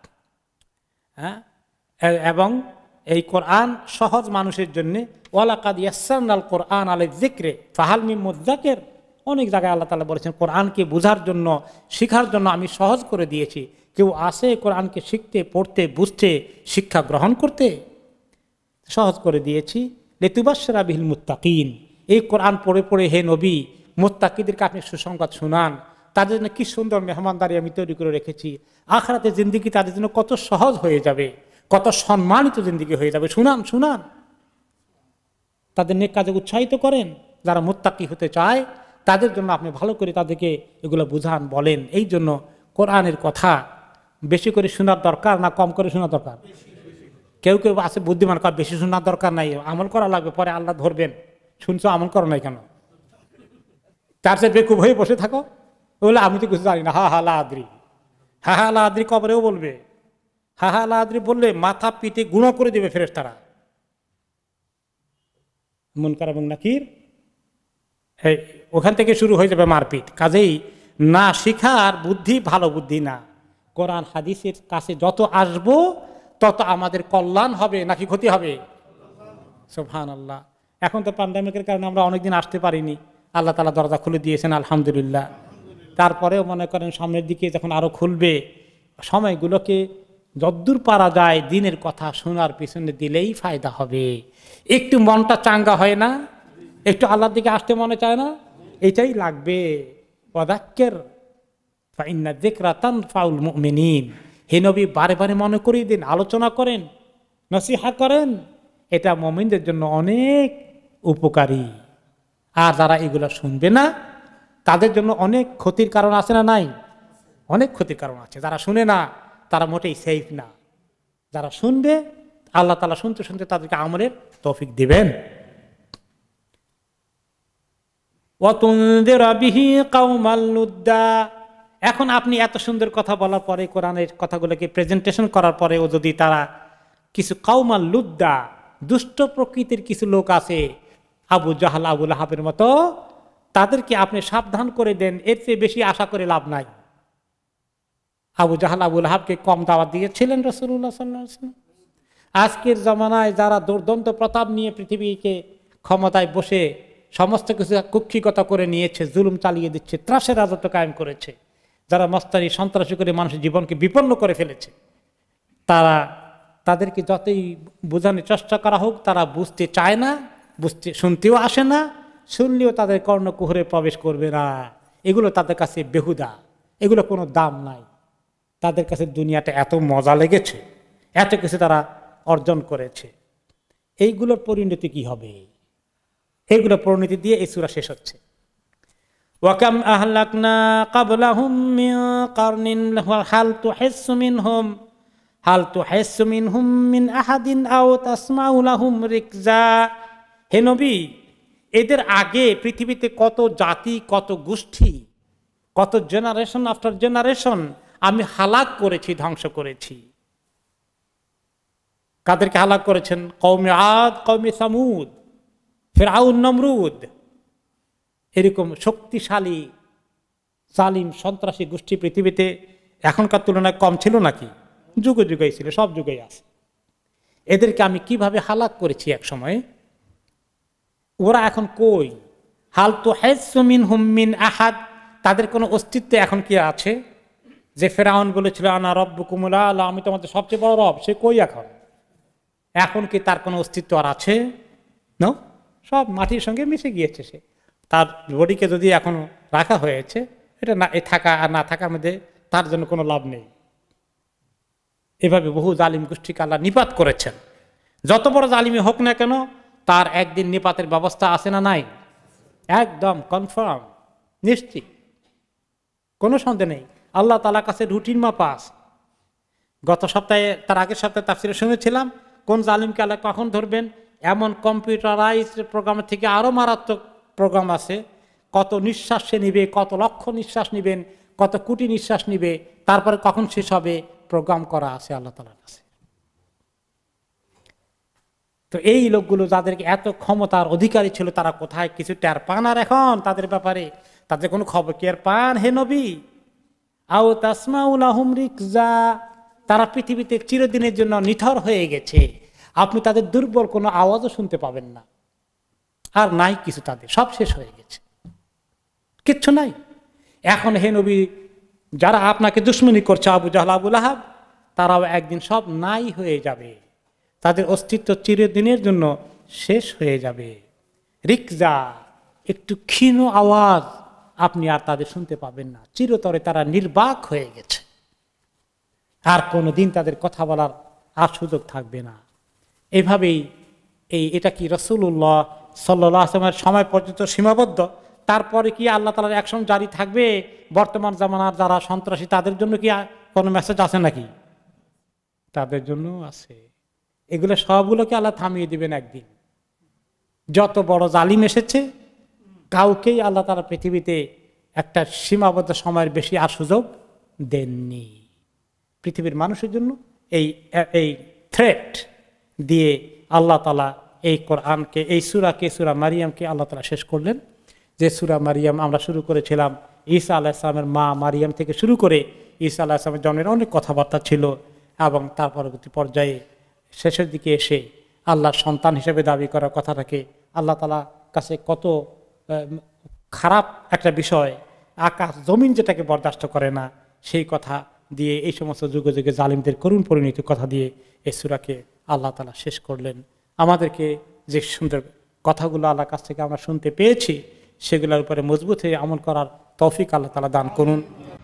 এবং এই কোরআন সহজ মানুষের জন্য, ওয়ালাকাদ ইয়াসসারনাল কোরআন লিযিকরি ফাহাল মিন মুযাক্কির, অনেক জায়গায় আল্লাহ তাআলা বলেছেন কোরআনকে বোঝার জন্য, শেখার জন্য আমি সহজ করে দিয়েছি। কেউ আসে কোরআনকে শিখতে, পড়তে, বুঝতে, শিক্ষা গ্রহণ করতে, সহজ করে দিয়েছি। লিতুবাশশিরা বিহিল মুত্তাকিন, এই কোরআন পড়ে পড়ে হে নবী মুত্তাকিদেরকে আপনি সুসংবাদ শুনান, তাদের জন্য কি সুন্দর মেহমানদারি আমি তৈরি করে রেখেছি, আখিরাতের জিন্দেগি তাদের জন্য কত সহজ হয়ে যাবে, কত সম্মানিত জিন্দেগি হয়ে যাবে, শুনান শুনান, তাদের নেক কাজে উৎসাহিত করেন। যারা মুত্তাকি হতে চায় তাদের জন্য আপনি ভালো করে তাদেরকে এগুলো বুঝান, বলেন। এই জন্য কোরআনের কথা বেশি করে শোনার দরকার না কম করে শোনা দরকার? কেউ কেউ আছে বুদ্ধিমান, বেশি শোনার দরকার নাই, আমল করা লাগবে, পরে আল্লাহ ধরবেন, শুনছো আমল করো নাই কেন, তার চেয়ে বেকুব হয়ে বসে থাকো, বলে আমি তো কিছু জানি না, হা হা লা আদ্রি, হা হা লা আদ্রি কবরেও বলবে, হা হা লা আদ্রি বললে মাথা পিটে গুঁড়ো করে দেবে ফেরেশতারা। মুনকার এবং নাকির, ওখান থেকে শুরু হয়ে যাবে মারপিট। কাজেই না শিখার বুদ্ধি ভালো বুদ্ধি না। কোরআন হাদিসের কাছে যত আসবো তত আমাদের কল্যাণ হবে নাকি ক্ষতি হবে? সুবহানাল্লাহ। এখন তো প্যান্ডামিকের কারণে আমরা অনেকদিন আসতে পারিনি, আল্লাহ তাআলা দরজা খুলে দিয়েছেন আলহামদুলিল্লাহ। তারপরেও মনে করেন সামনের দিকে যখন আরো খুলবে, সময়গুলোকে যদ্দূর পারা যায় দিনের কথা শোনার পিছনে দিলেই ফায়দা হবে। একটু মনটা চাঙ্গা হয় না, একটু আল্লাহর দিকে আসতে মনে চায় না, এটাই লাগবে। ওয়াযাক্কির ফাইন্না যিকরা তানফাউল মুমিনিন, হে নবী বারে বারে মনে করিয়ে দিন, আলোচনা করেন, নসিহত করেন, এটা মুমিনদের জন্য অনেক উপকারী। আর যারা এগুলো শুনবে না তাদের জন্য অনেক ক্ষতির কারণ আছে না নাই? অনেক ক্ষতির কারণ আছে। যারা শুনে না তারা মোটেই সেফ না। যারা শুনবে আল্লাহ তাআলা শুনতে শুনতে তাদেরকে আমলের তৌফিক দিবেন। ওয়াতুনযিরা বিহি কওমাল লুদ্দা, এখন আপনি এত সুন্দর কথা বলার পরে, কোরআনের কথাগুলোকে প্রেজেন্টেশন করার পরেও যদি তারা কিছু কওমাল লুদ্দা, দুষ্ট প্রকৃতির কিছু লোক আছে, আবু জাহাল আবু লাহাবের মতো, তাদেরকে আপনি সাবধান করে দেন, এর চেয়ে বেশি আশা করে লাভ নাই। আবু জাহাল আবু লাহাবকে কম দাওয়াত দিয়েছিলেন রাসূলুল্লাহ সাল্লাল্লাহু আলাইহি ওয়াসাল্লাম। আজকের জমানায় যারা দুর্দান্ত প্রতাপ নিয়ে পৃথিবীকে ক্ষমতায় বসে সমস্ত কিছু কুক্ষিগত করে নিয়েছে, জুলুম চালিয়ে দিচ্ছে, ত্রাসের রাজত্ব কায়েম করেছে, যারা মস্তানি সন্ত্রাসী করে মানুষের জীবনকে বিপন্ন করে ফেলেছে, তাদেরকে যতই বোঝানোর চেষ্টা করা হোক তারা বুঝতে চায় না, শুনতেও আসে না, শুনলেও তাদের কর্ণকুহরে প্রবেশ করবে না। এগুলো তাদের কাছে বেহুদা, এগুলো কোনো দাম নাই। তাদের কাছে দুনিয়াটা এত মজা লেগেছে, এত কিছু তারা অর্জন করেছে, এইগুলোর পরিণতি কি হবে? এইগুলো পরিণতি দিয়ে এই সূরা শেষ হচ্ছে। ওয়াকাম আহলাকনা ক্বাবলাহুম মিন কারনিন হাল তুহিসসু মিনহুম মিন আহাদিন আও তাসমাউ লাহুম রিকজা। হে নবী, এদের আগে পৃথিবীতে কত জাতি, কত গোষ্ঠী, কত জেনারেশন আফটার জেনারেশন আমি হালাক করেছি, ধ্বংস করেছি। কাদেরকে হালাক করেছেন? কওমে আদ, কওমে সামুদ, ফিরআউন, নমরুদ, এরকম শক্তিশালী জালিম সন্ত্রাসী গোষ্ঠী পৃথিবীতে এখনকার তুলনায় কম ছিল নাকি? যুগে যুগেই ছিল, সব যুগেই আছে। এদেরকে আমি কিভাবে হালাক করেছি এক সময়ে, ওরা এখন কই? হাল তো মিন হুমিন আহাদ, তাদের কোনো অস্তিত্ব এখন কি আছে? যে ফেরাউন বলেছিল আনা রব্বুকুমুল আ'লা, আমি তোমাদের সবচেয়ে বড় রব, সে কই এখন? এখন কি তার কোনো অস্তিত্ব আর আছে? না, সব মাটির সঙ্গে মিশে গিয়েছে। সে তার বডিকে যদি এখনো রাখা হয়েছে, এটা না থাকা আর না থাকার মধ্যে তার জন্য কোনো লাভ নেই। এভাবে বহু জালিম গোষ্ঠীকে আল্লাহ নিপাত করেছেন। যত বড় জালিমি হোক না কেন, তার একদিন নিপাতের ব্যবস্থা আছে না নাই? একদম কনফার্ম, নিশ্চিত, কোনো সন্দেহ নেই। আল্লাহ তাআলার কাছে রুটিন মাপা আছে। গত সপ্তাহে, তার আগের সপ্তাহে তাফসীরে শুনেছিলাম কোন জালিমকে আল্লাহ কখন ধরবেন। এমন কম্পিউটারাইজড প্রোগ্রামের থেকে আরো মারাত্মক প্রোগ্রাম আছে। কত নিঃশ্বাস সে নিবে, কত লক্ষ নিঃশ্বাস নিবেন, কত কোটি নিঃশ্বাস নিবে, তারপরে কখন শেষ হবে, প্রোগ্রাম করা আছে আল্লাহ তাআলার কাছে। তো এই লোকগুলো যাদেরকে এত ক্ষমতার অধিকারী ছিল, তারা কোথায় কিছু টের পান? আর এখন তাদের ব্যাপারে তাদের কোনো খবর কি আর পান হে নবী? আও তাসমাউ লাহুম রিকজা, তারা পৃথিবীতে চিরদিনের জন্য নিথর হয়ে গেছে। আপনি তাদের দুর্বল কোনো আওয়াজও শুনতে পাবেন না। আর নাই কিছু, তাদের সব শেষ হয়ে গেছে, কিচ্ছু নাই। এখন হে নবী, যারা আপনাকে দুশমনী করছে, আবু জাহল, আবু লাহাব, তারাও একদিন সব নাই হয়ে যাবে। তাদের অস্তিত্ব চিরদিনের জন্য শেষ হয়ে যাবে। রিকজা, একটু ক্ষীণ আওয়াজ আপনি আর তাদের শুনতে পাবেন না। চিরতরে তারা নির্বাক হয়ে গেছে, আর কোনোদিন তাদের কথা বলার আর সুযোগ থাকবে না। এইভাবেই এটা কি রাসূলুল্লাহ সাল্লাল্লাহু আলাইহি ওয়াসাল্লামের সময় পর্যন্ত সীমাবদ্ধ? তারপরে কি আল্লাহ তাআলার অ্যাকশন জারি থাকবে? বর্তমান জামানার যারা সন্ত্রাসী, তাদের জন্য কি কোনো মেসেজ আছে নাকি? তাদের জন্য আছে। এগুলো সবগুলোকে আল্লাহ থামিয়ে দিবেন একদিন। যত বড় জালিম এসেছে, কাউকেই আল্লাহ তাআলা পৃথিবীতে একটা সীমাবদ্ধ সময়ের বেশি আর সুযোগ দেননি। পৃথিবীর মানুষের জন্য এই থ্রেট দিয়ে আল্লাহ তাআলা এই কোরআনকে, এই সূরাকে, সূরা মারিয়ামকে আল্লাহ তাআলা শেষ করলেন। যে সূরা মারিয়াম আমরা শুরু করেছিলাম, ঈসা আলাইহিস সালামের মা মারিয়াম থেকে শুরু করে ঈসা আলাইহিস সালামের জন্মের অনেক কথাবার্তা ছিল, এবং তার পরবর্তী পর্যায়ে শেষের দিকে এসে আল্লাহর সন্তান হিসেবে দাবি করার কথাটাকে আল্লাহ তাআলা কাছে কত খারাপ একটা বিষয়, আকাশ জমিন যেটাকে বরদাস্ত করে না, সেই কথা দিয়ে, এই সমস্ত যুগে যুগে জালিমদের করুণ পরিণতির কথা দিয়ে এই সূরাকে আল্লাহ তাআলা শেষ করলেন। আমাদেরকে যে সুন্দর কথাগুলো আল্লাহর কাছ থেকে আমরা শুনতে পেয়েছি, সেগুলোর উপরে মজবুত হয়ে আমল করার তৌফিক আল্লাহ তাআলা দান করুন।